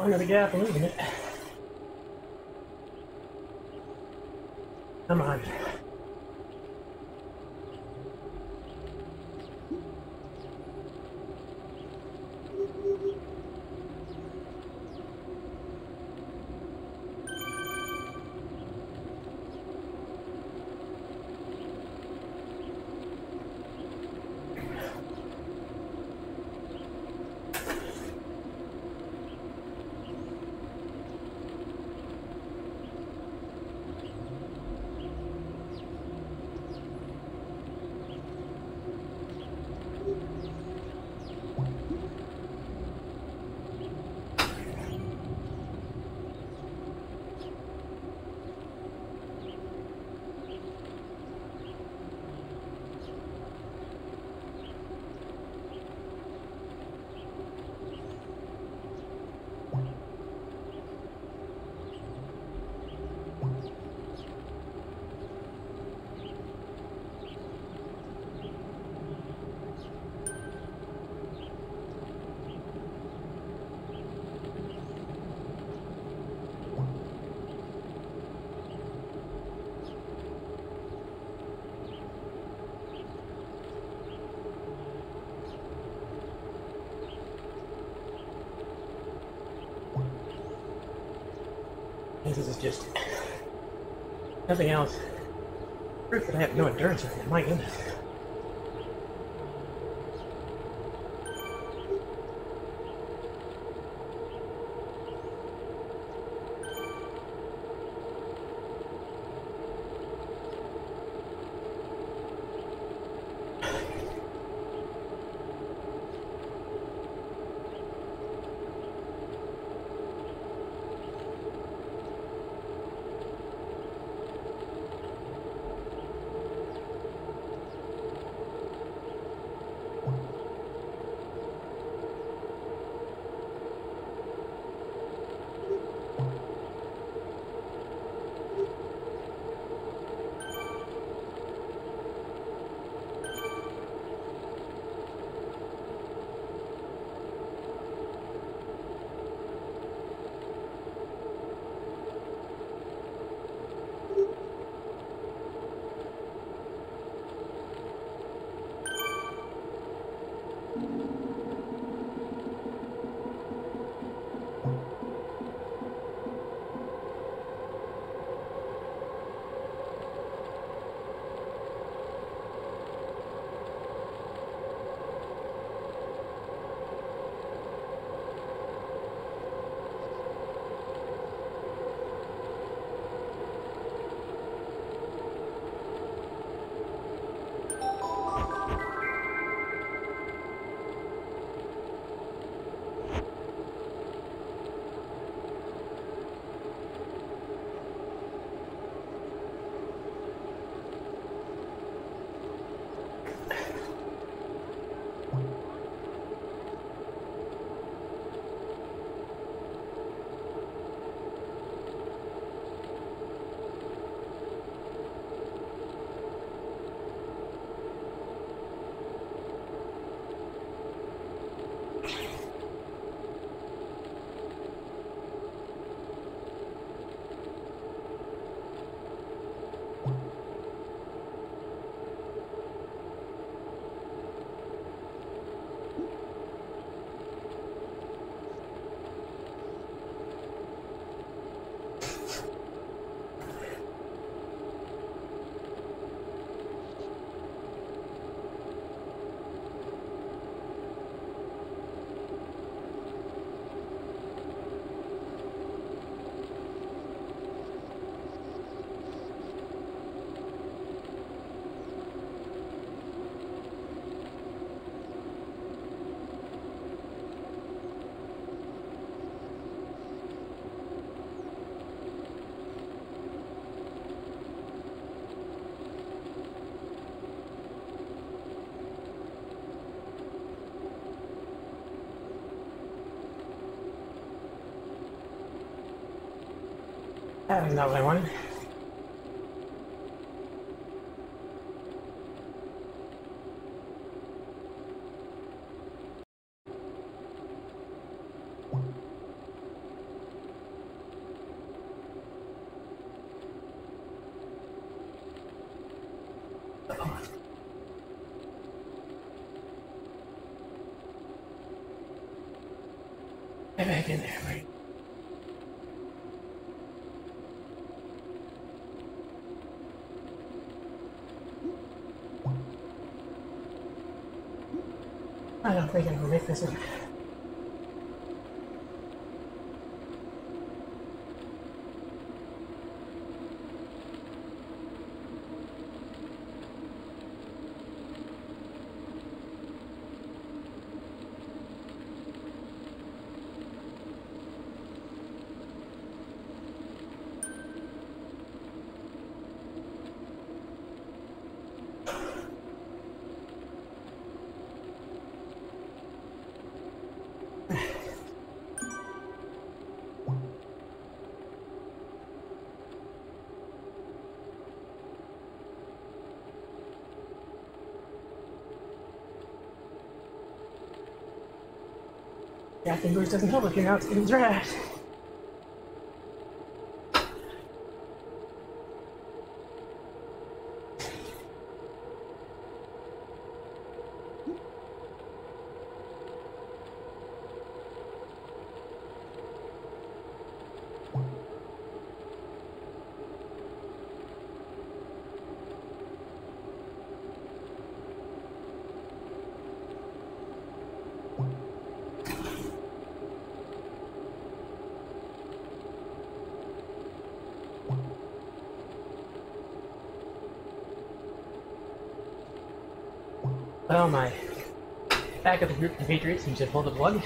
Going to the gap, losing it. Come on. This is just nothing else. Proof that I have no endurance in it. My goodness. That was not what I wanted. Get back in there, right? I don't think I can make this in. Acting boost doesn't help if you're not getting dragged. Well, my back of the group compatriots seems to have pulled the plug.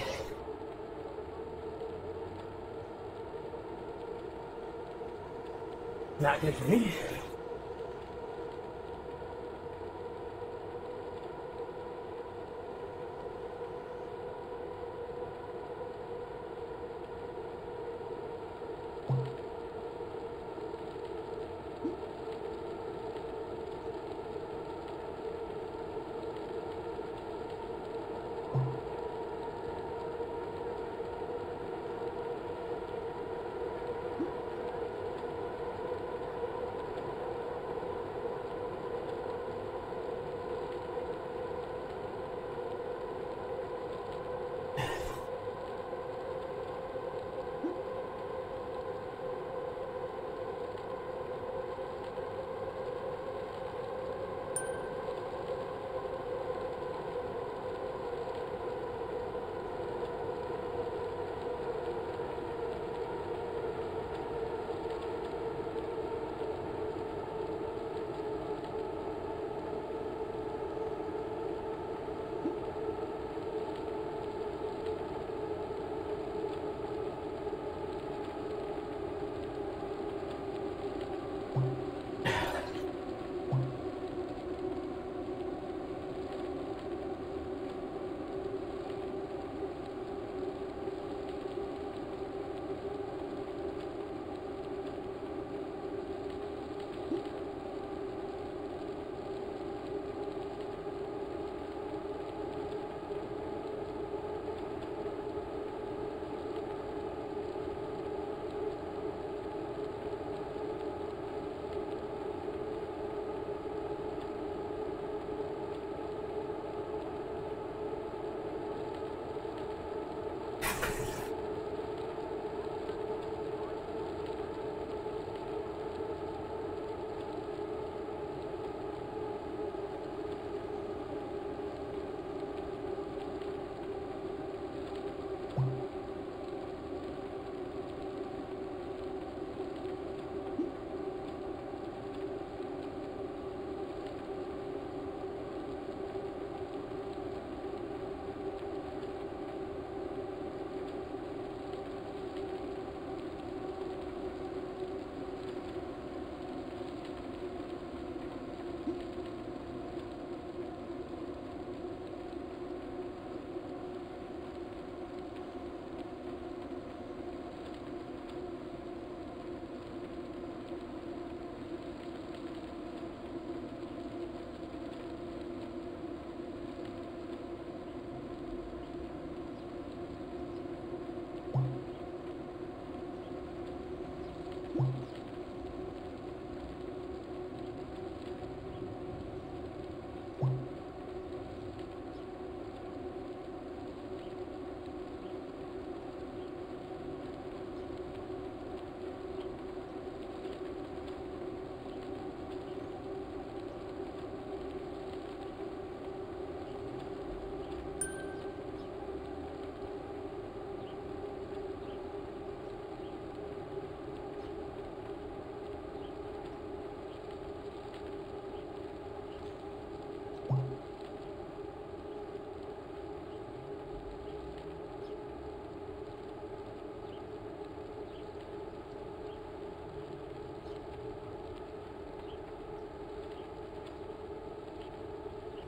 Not good for me.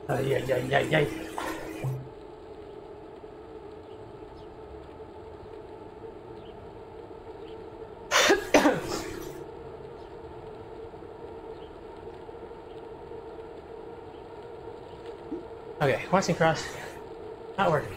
Yeah, yeah, yeah, yeah. Okay, Watson Cross. Not working.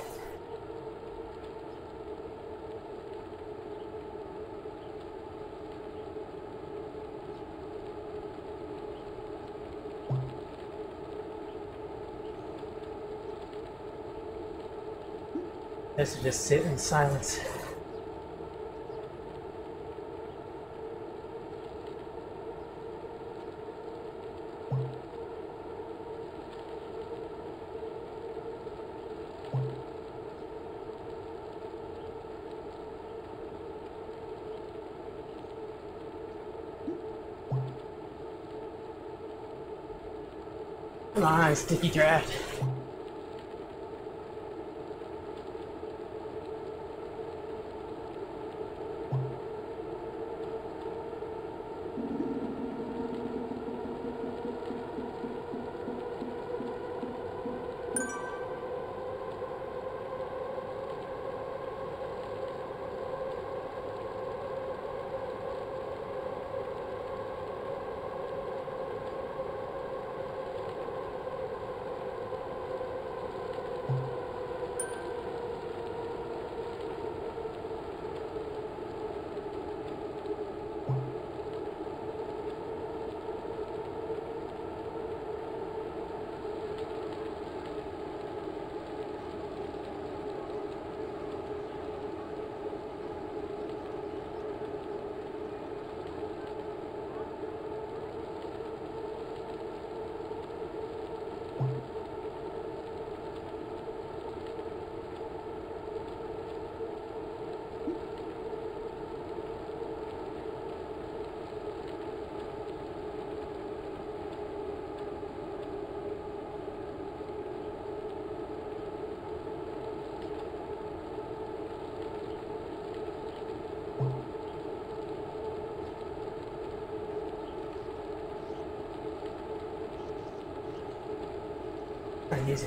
Let's just sit in silence. Come on, sticky draft. Music.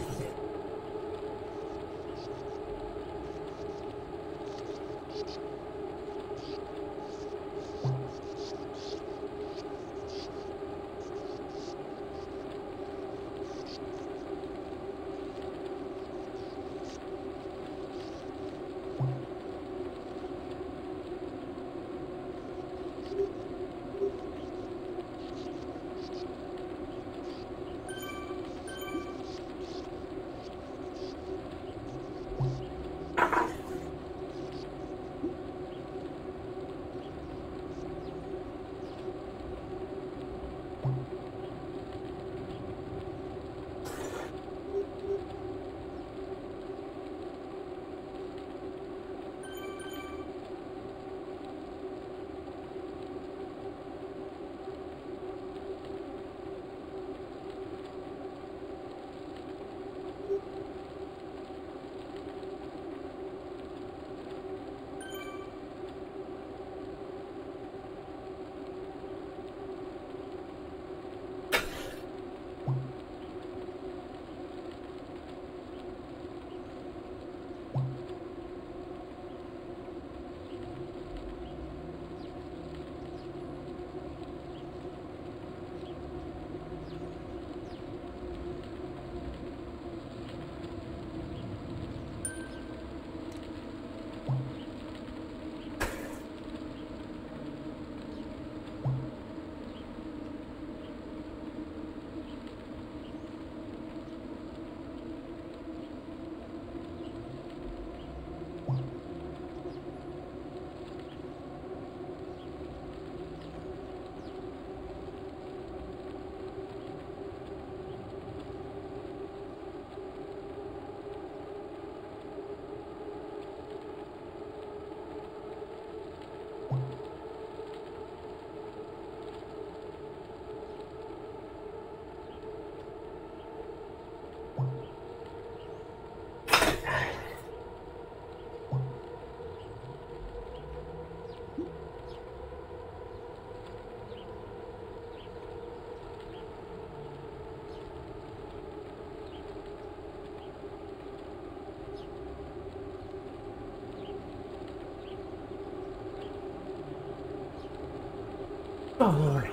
Oh lord.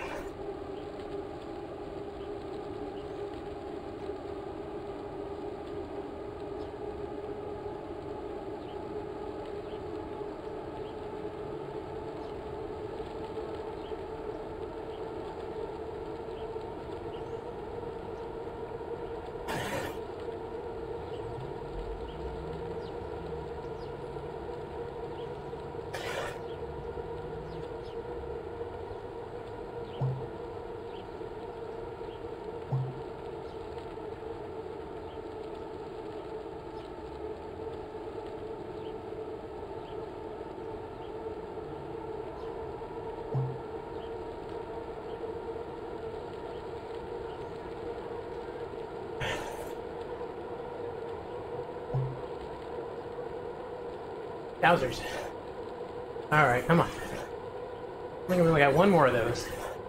Dowsers. Alright, come on. I think we only got one more of those.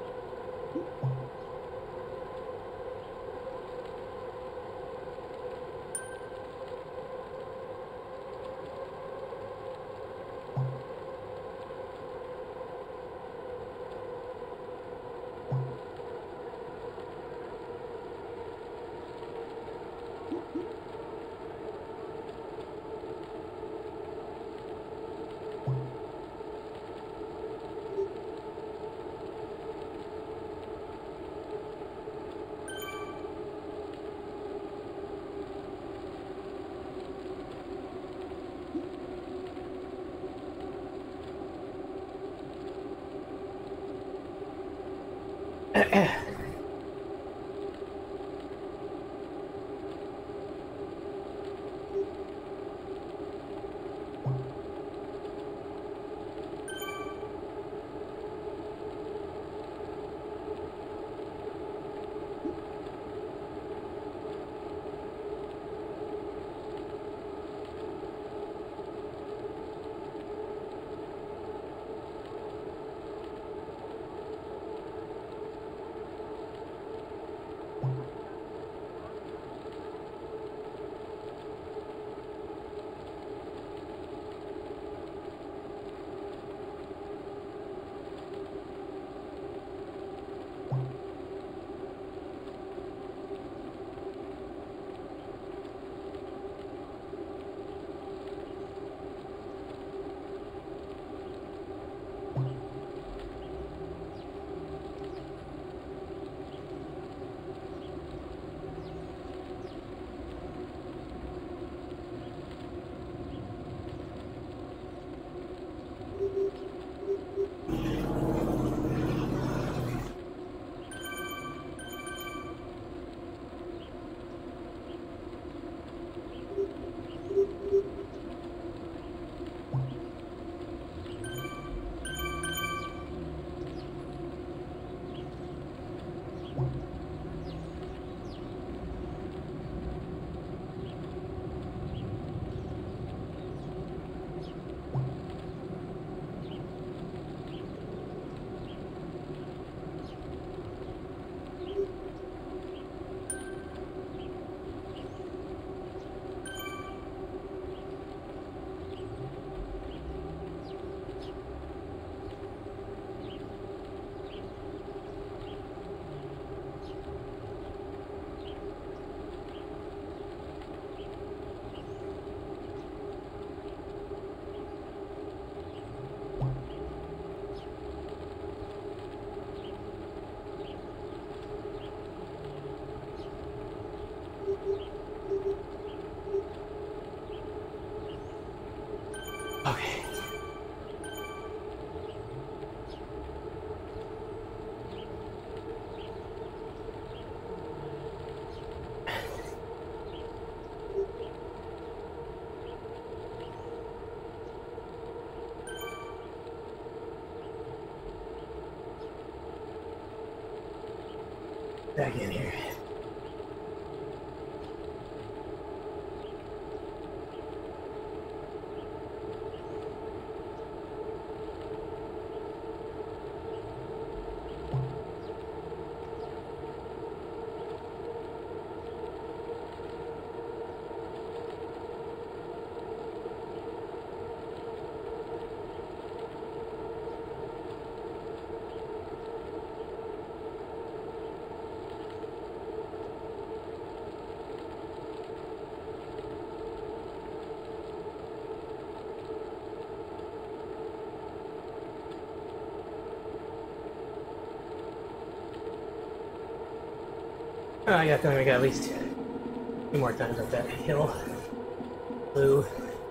Okay. Back in here. I got feeling we got at least 2 more times up that hill. Blue.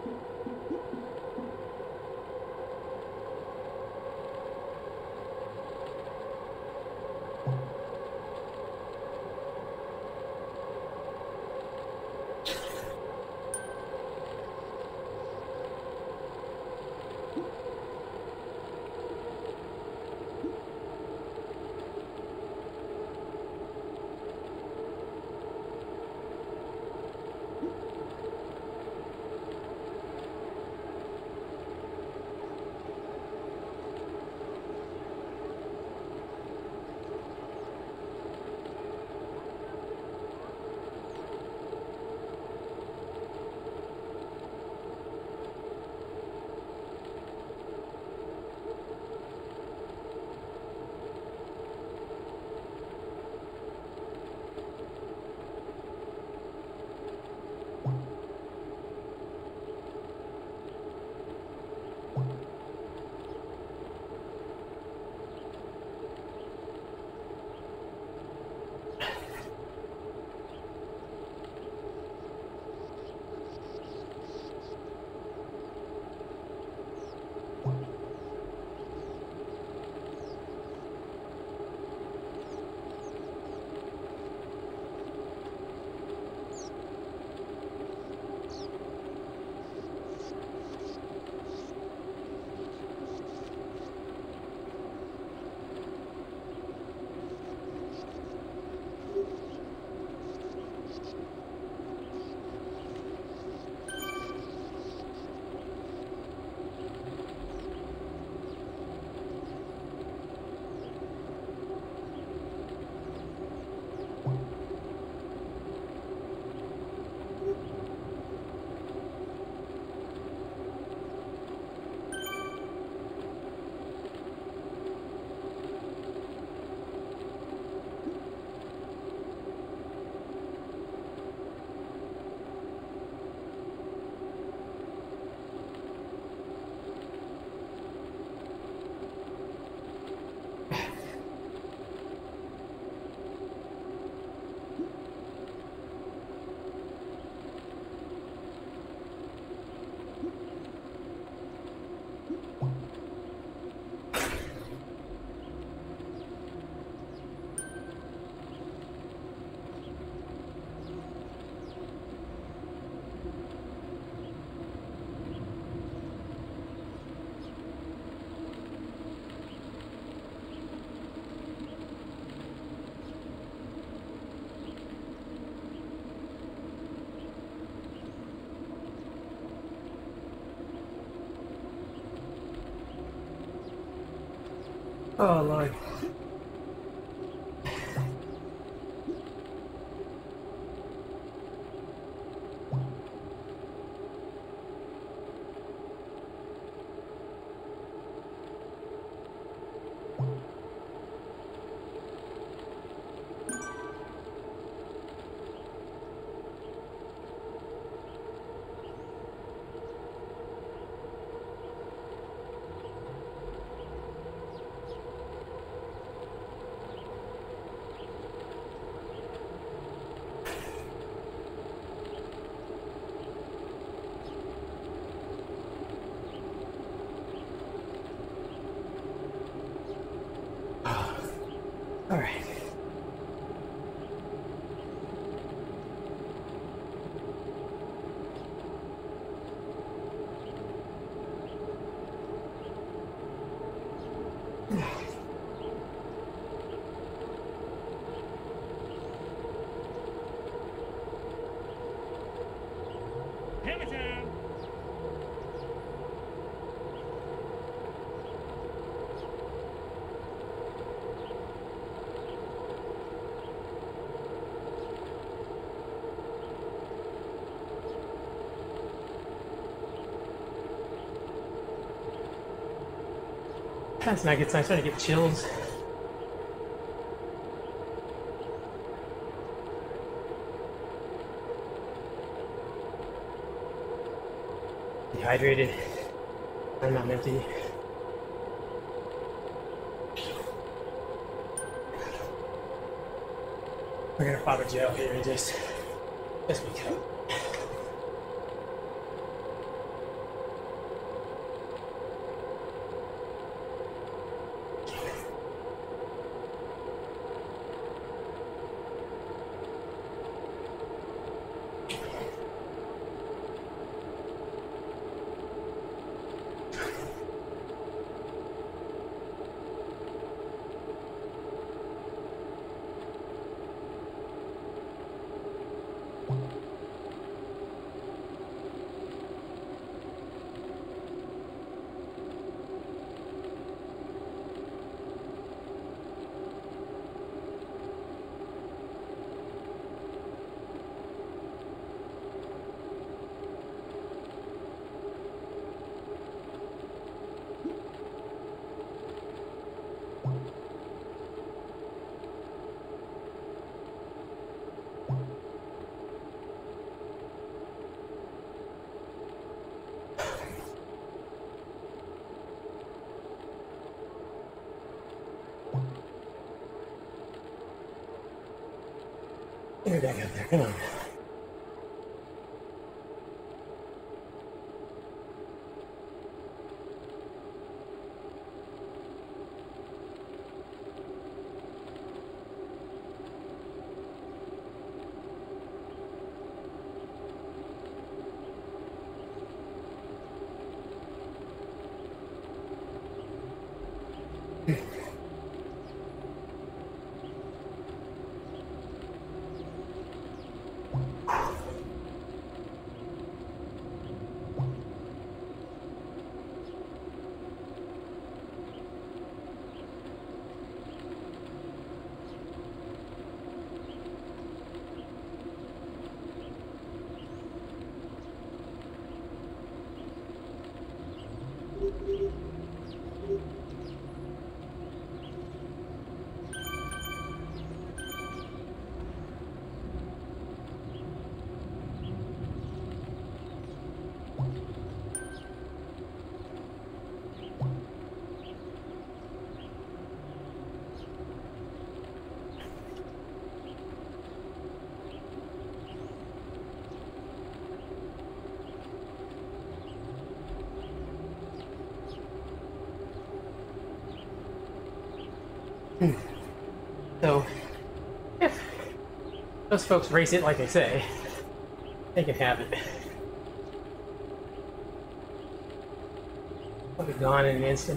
Oh Lord. All right. Hammer time! That's not a good sign. I'm starting to get chills. Dehydrated. I'm not meant to. We're gonna pop a gel here and just because. Get her back up there, come on. So, if those folks race it like they say, they can have it. I'll be gone in an instant.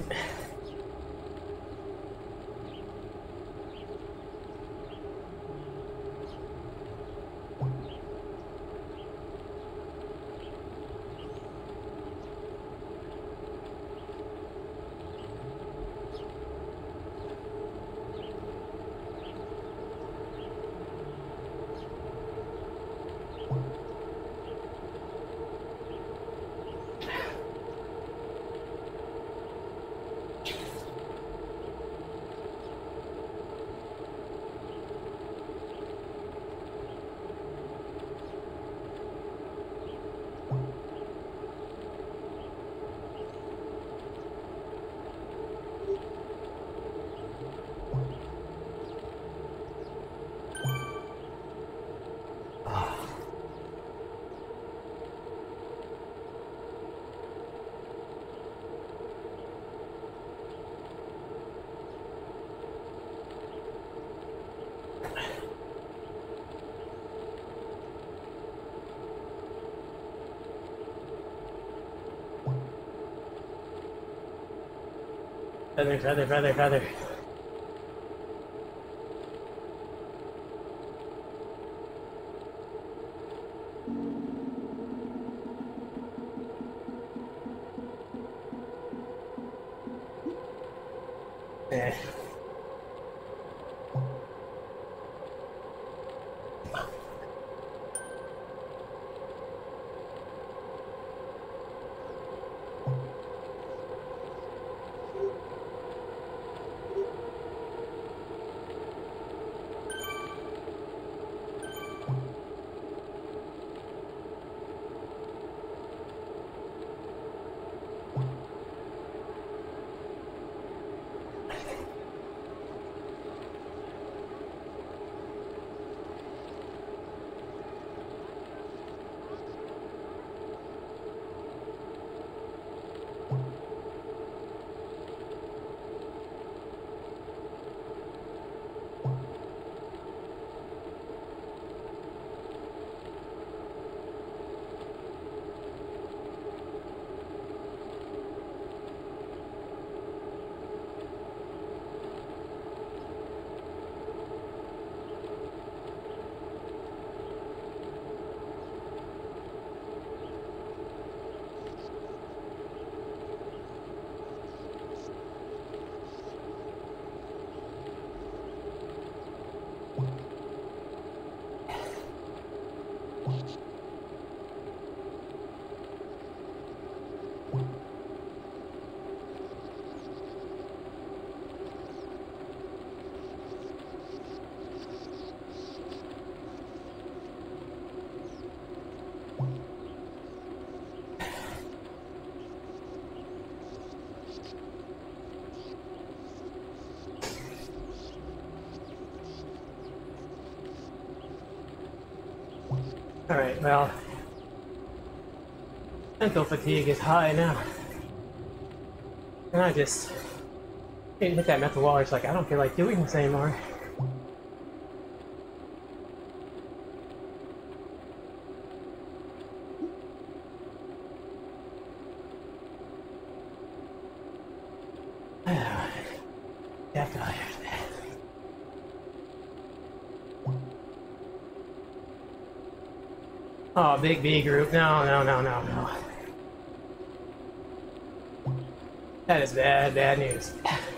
Feather. Eh. Alright, well, mental fatigue is high now. And I just hit that mental wall. It's like, I don't feel like doing this anymore. Yeah, tired. Oh, big B group. No, no, no, no, no. That is bad, bad news.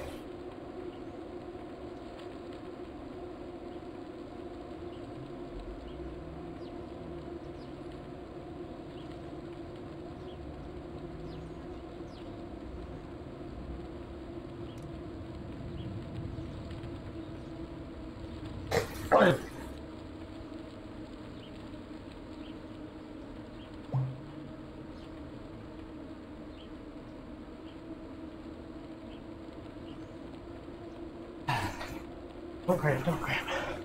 Don't cram, don't cram.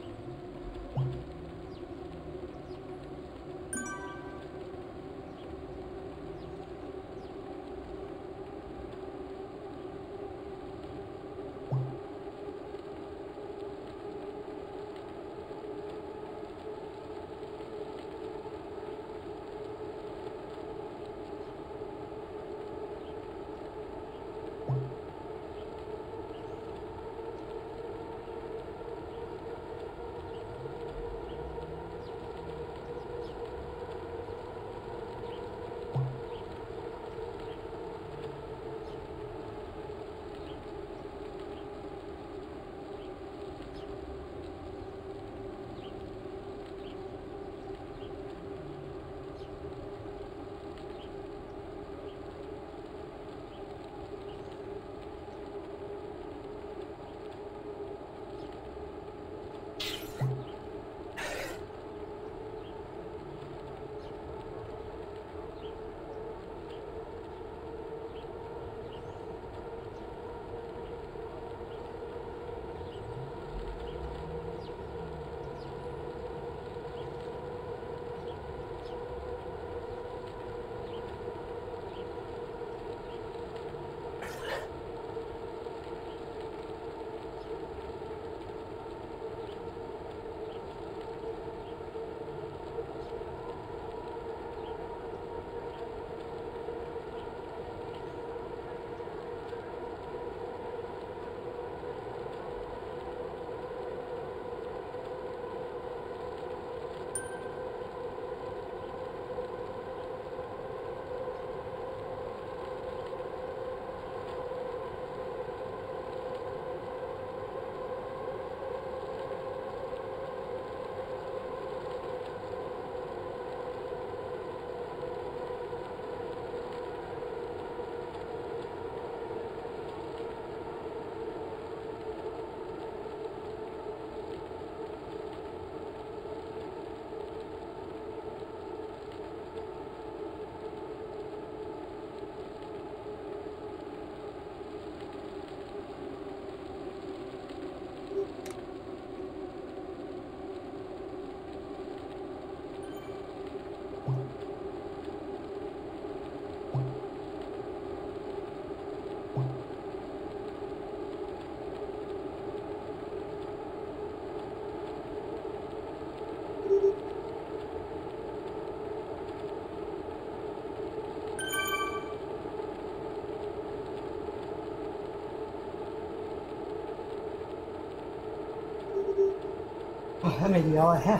Oh, that may be all I have.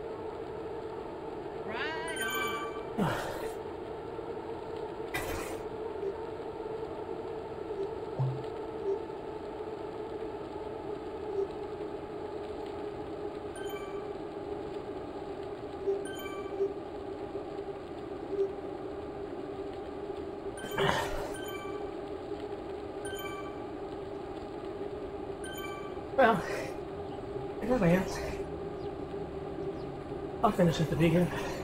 Right on. Well, in advance, I'll finish at the beginning.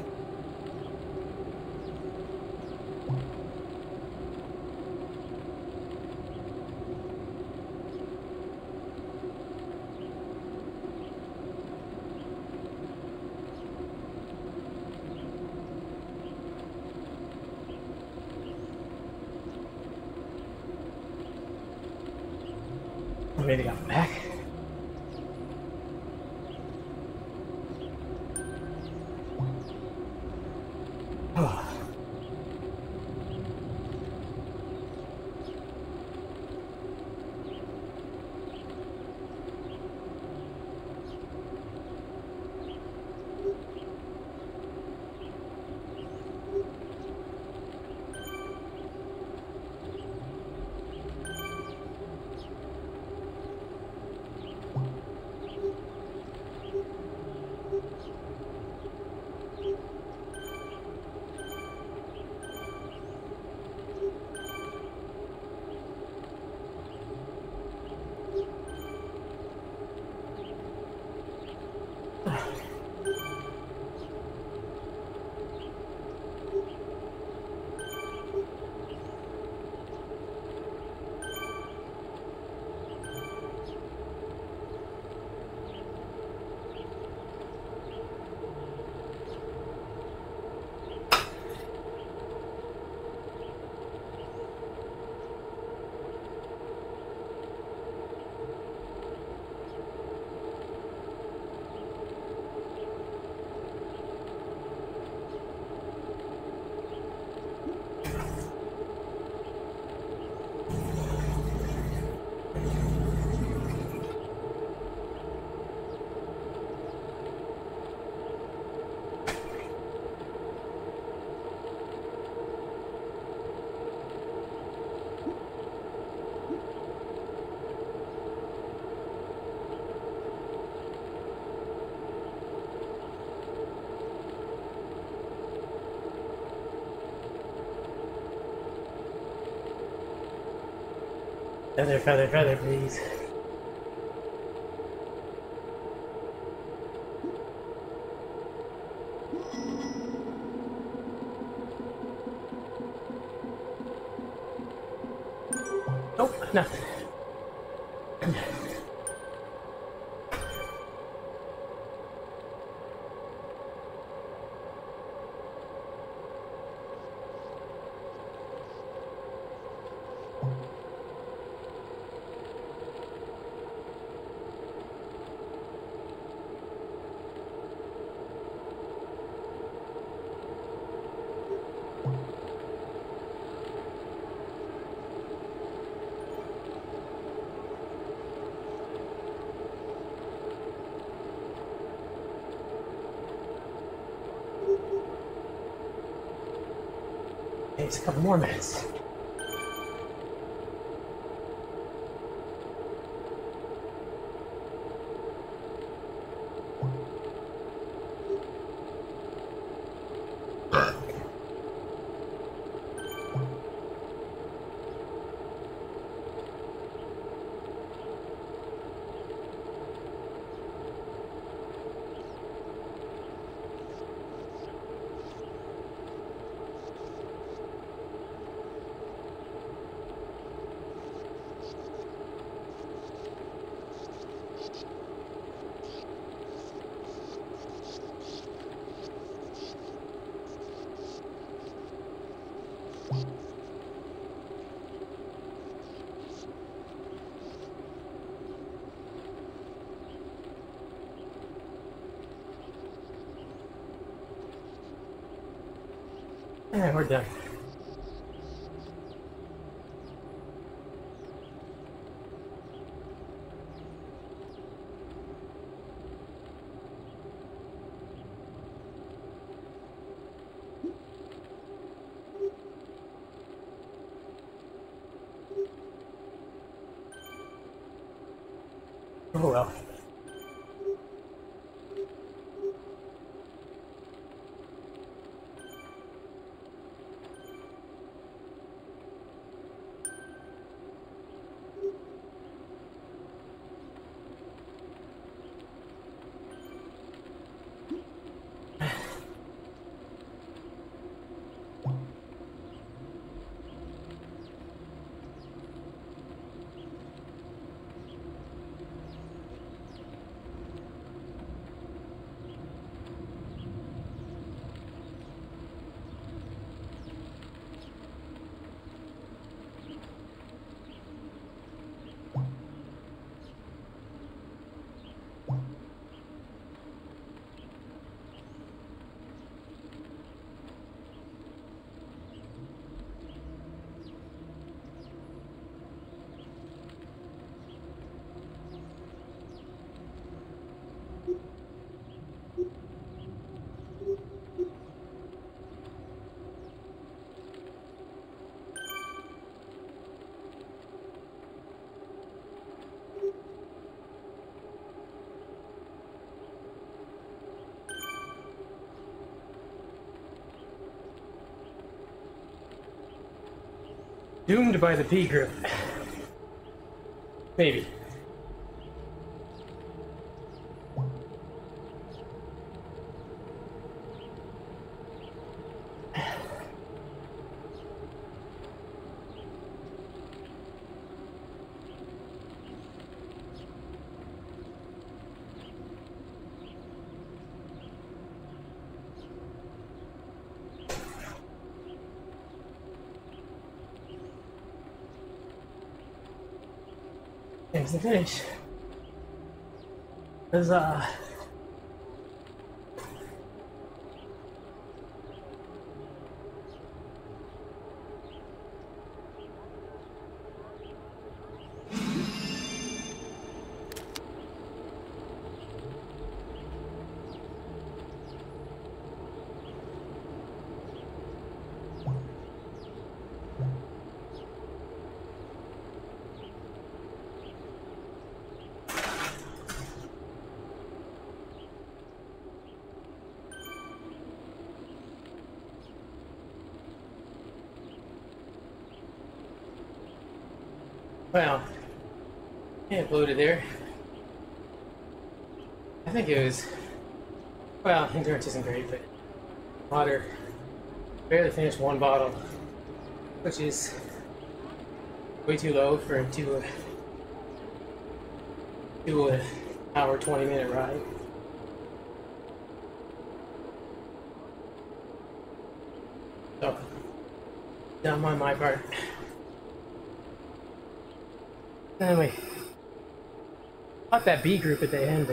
I made it out back. Oh. Feather, feather, feather, please. Nope, nothing. Takes a couple more minutes. Yeah, we're done. Oh well. Doomed by the P group. Maybe. There's the finish. Huzzah. Well, it bloated there. I think it was, well, endurance isn't great, but water. Barely finished one bottle, which is way too low for a 2 hour, 20-minute ride. So, dumb on my part. Anyway, caught that B group at the end,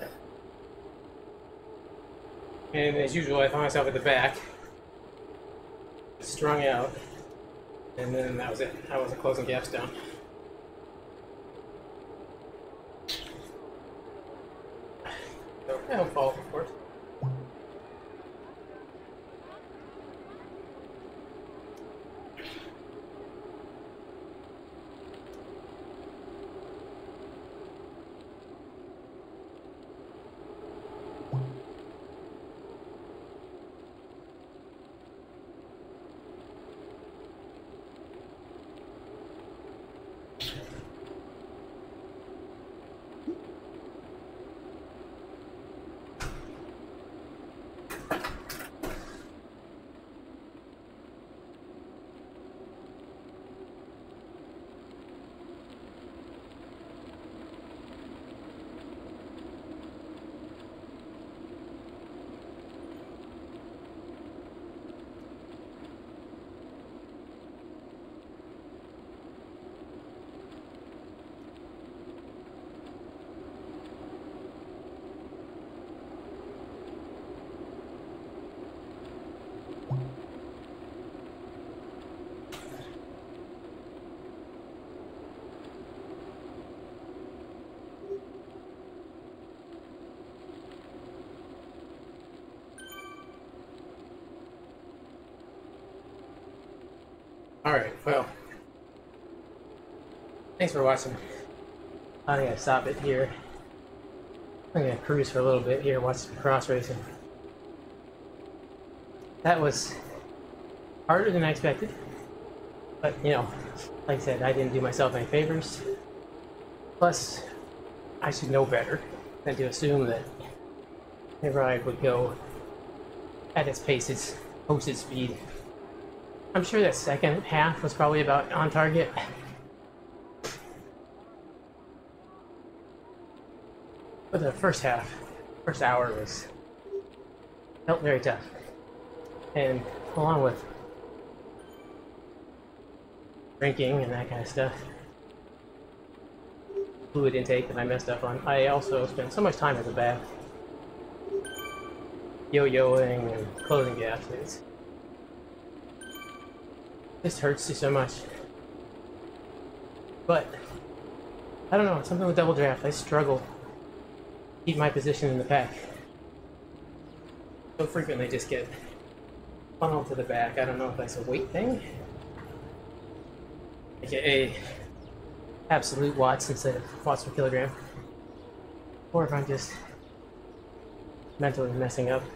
and as usual, I found myself at the back, strung out, and then that was it. I wasn't closing gaps down. So, I don't fall, of course. Alright, well, thanks for watching. I'm gonna stop it here. I'm gonna cruise for a little bit here, watch some cross racing. That was harder than I expected, but you know, like I said, I didn't do myself any favors. Plus, I should know better than to assume that the ride would go at its pace, its posted speed. I'm sure that second half was probably about on target. But the first half, first hour felt very tough. And along with drinking and that kind of stuff, fluid intake that I messed up on, I also spent so much time at the back, yo-yoing and closing gaps. It just hurts you so much. But I don't know, something with double draft, I struggle to keep my position in the pack. So frequently just get funneled to the back. I don't know if that's a weight thing, aka absolute watts instead of watts per kilogram, or if I'm just mentally messing up,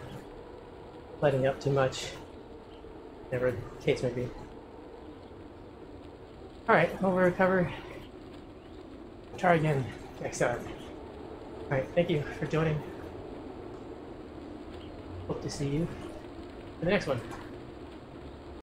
letting up too much, whatever the case may be. Alright, we'll recover. Try again next time. Alright, thank you for joining. Hope to see you in the next one.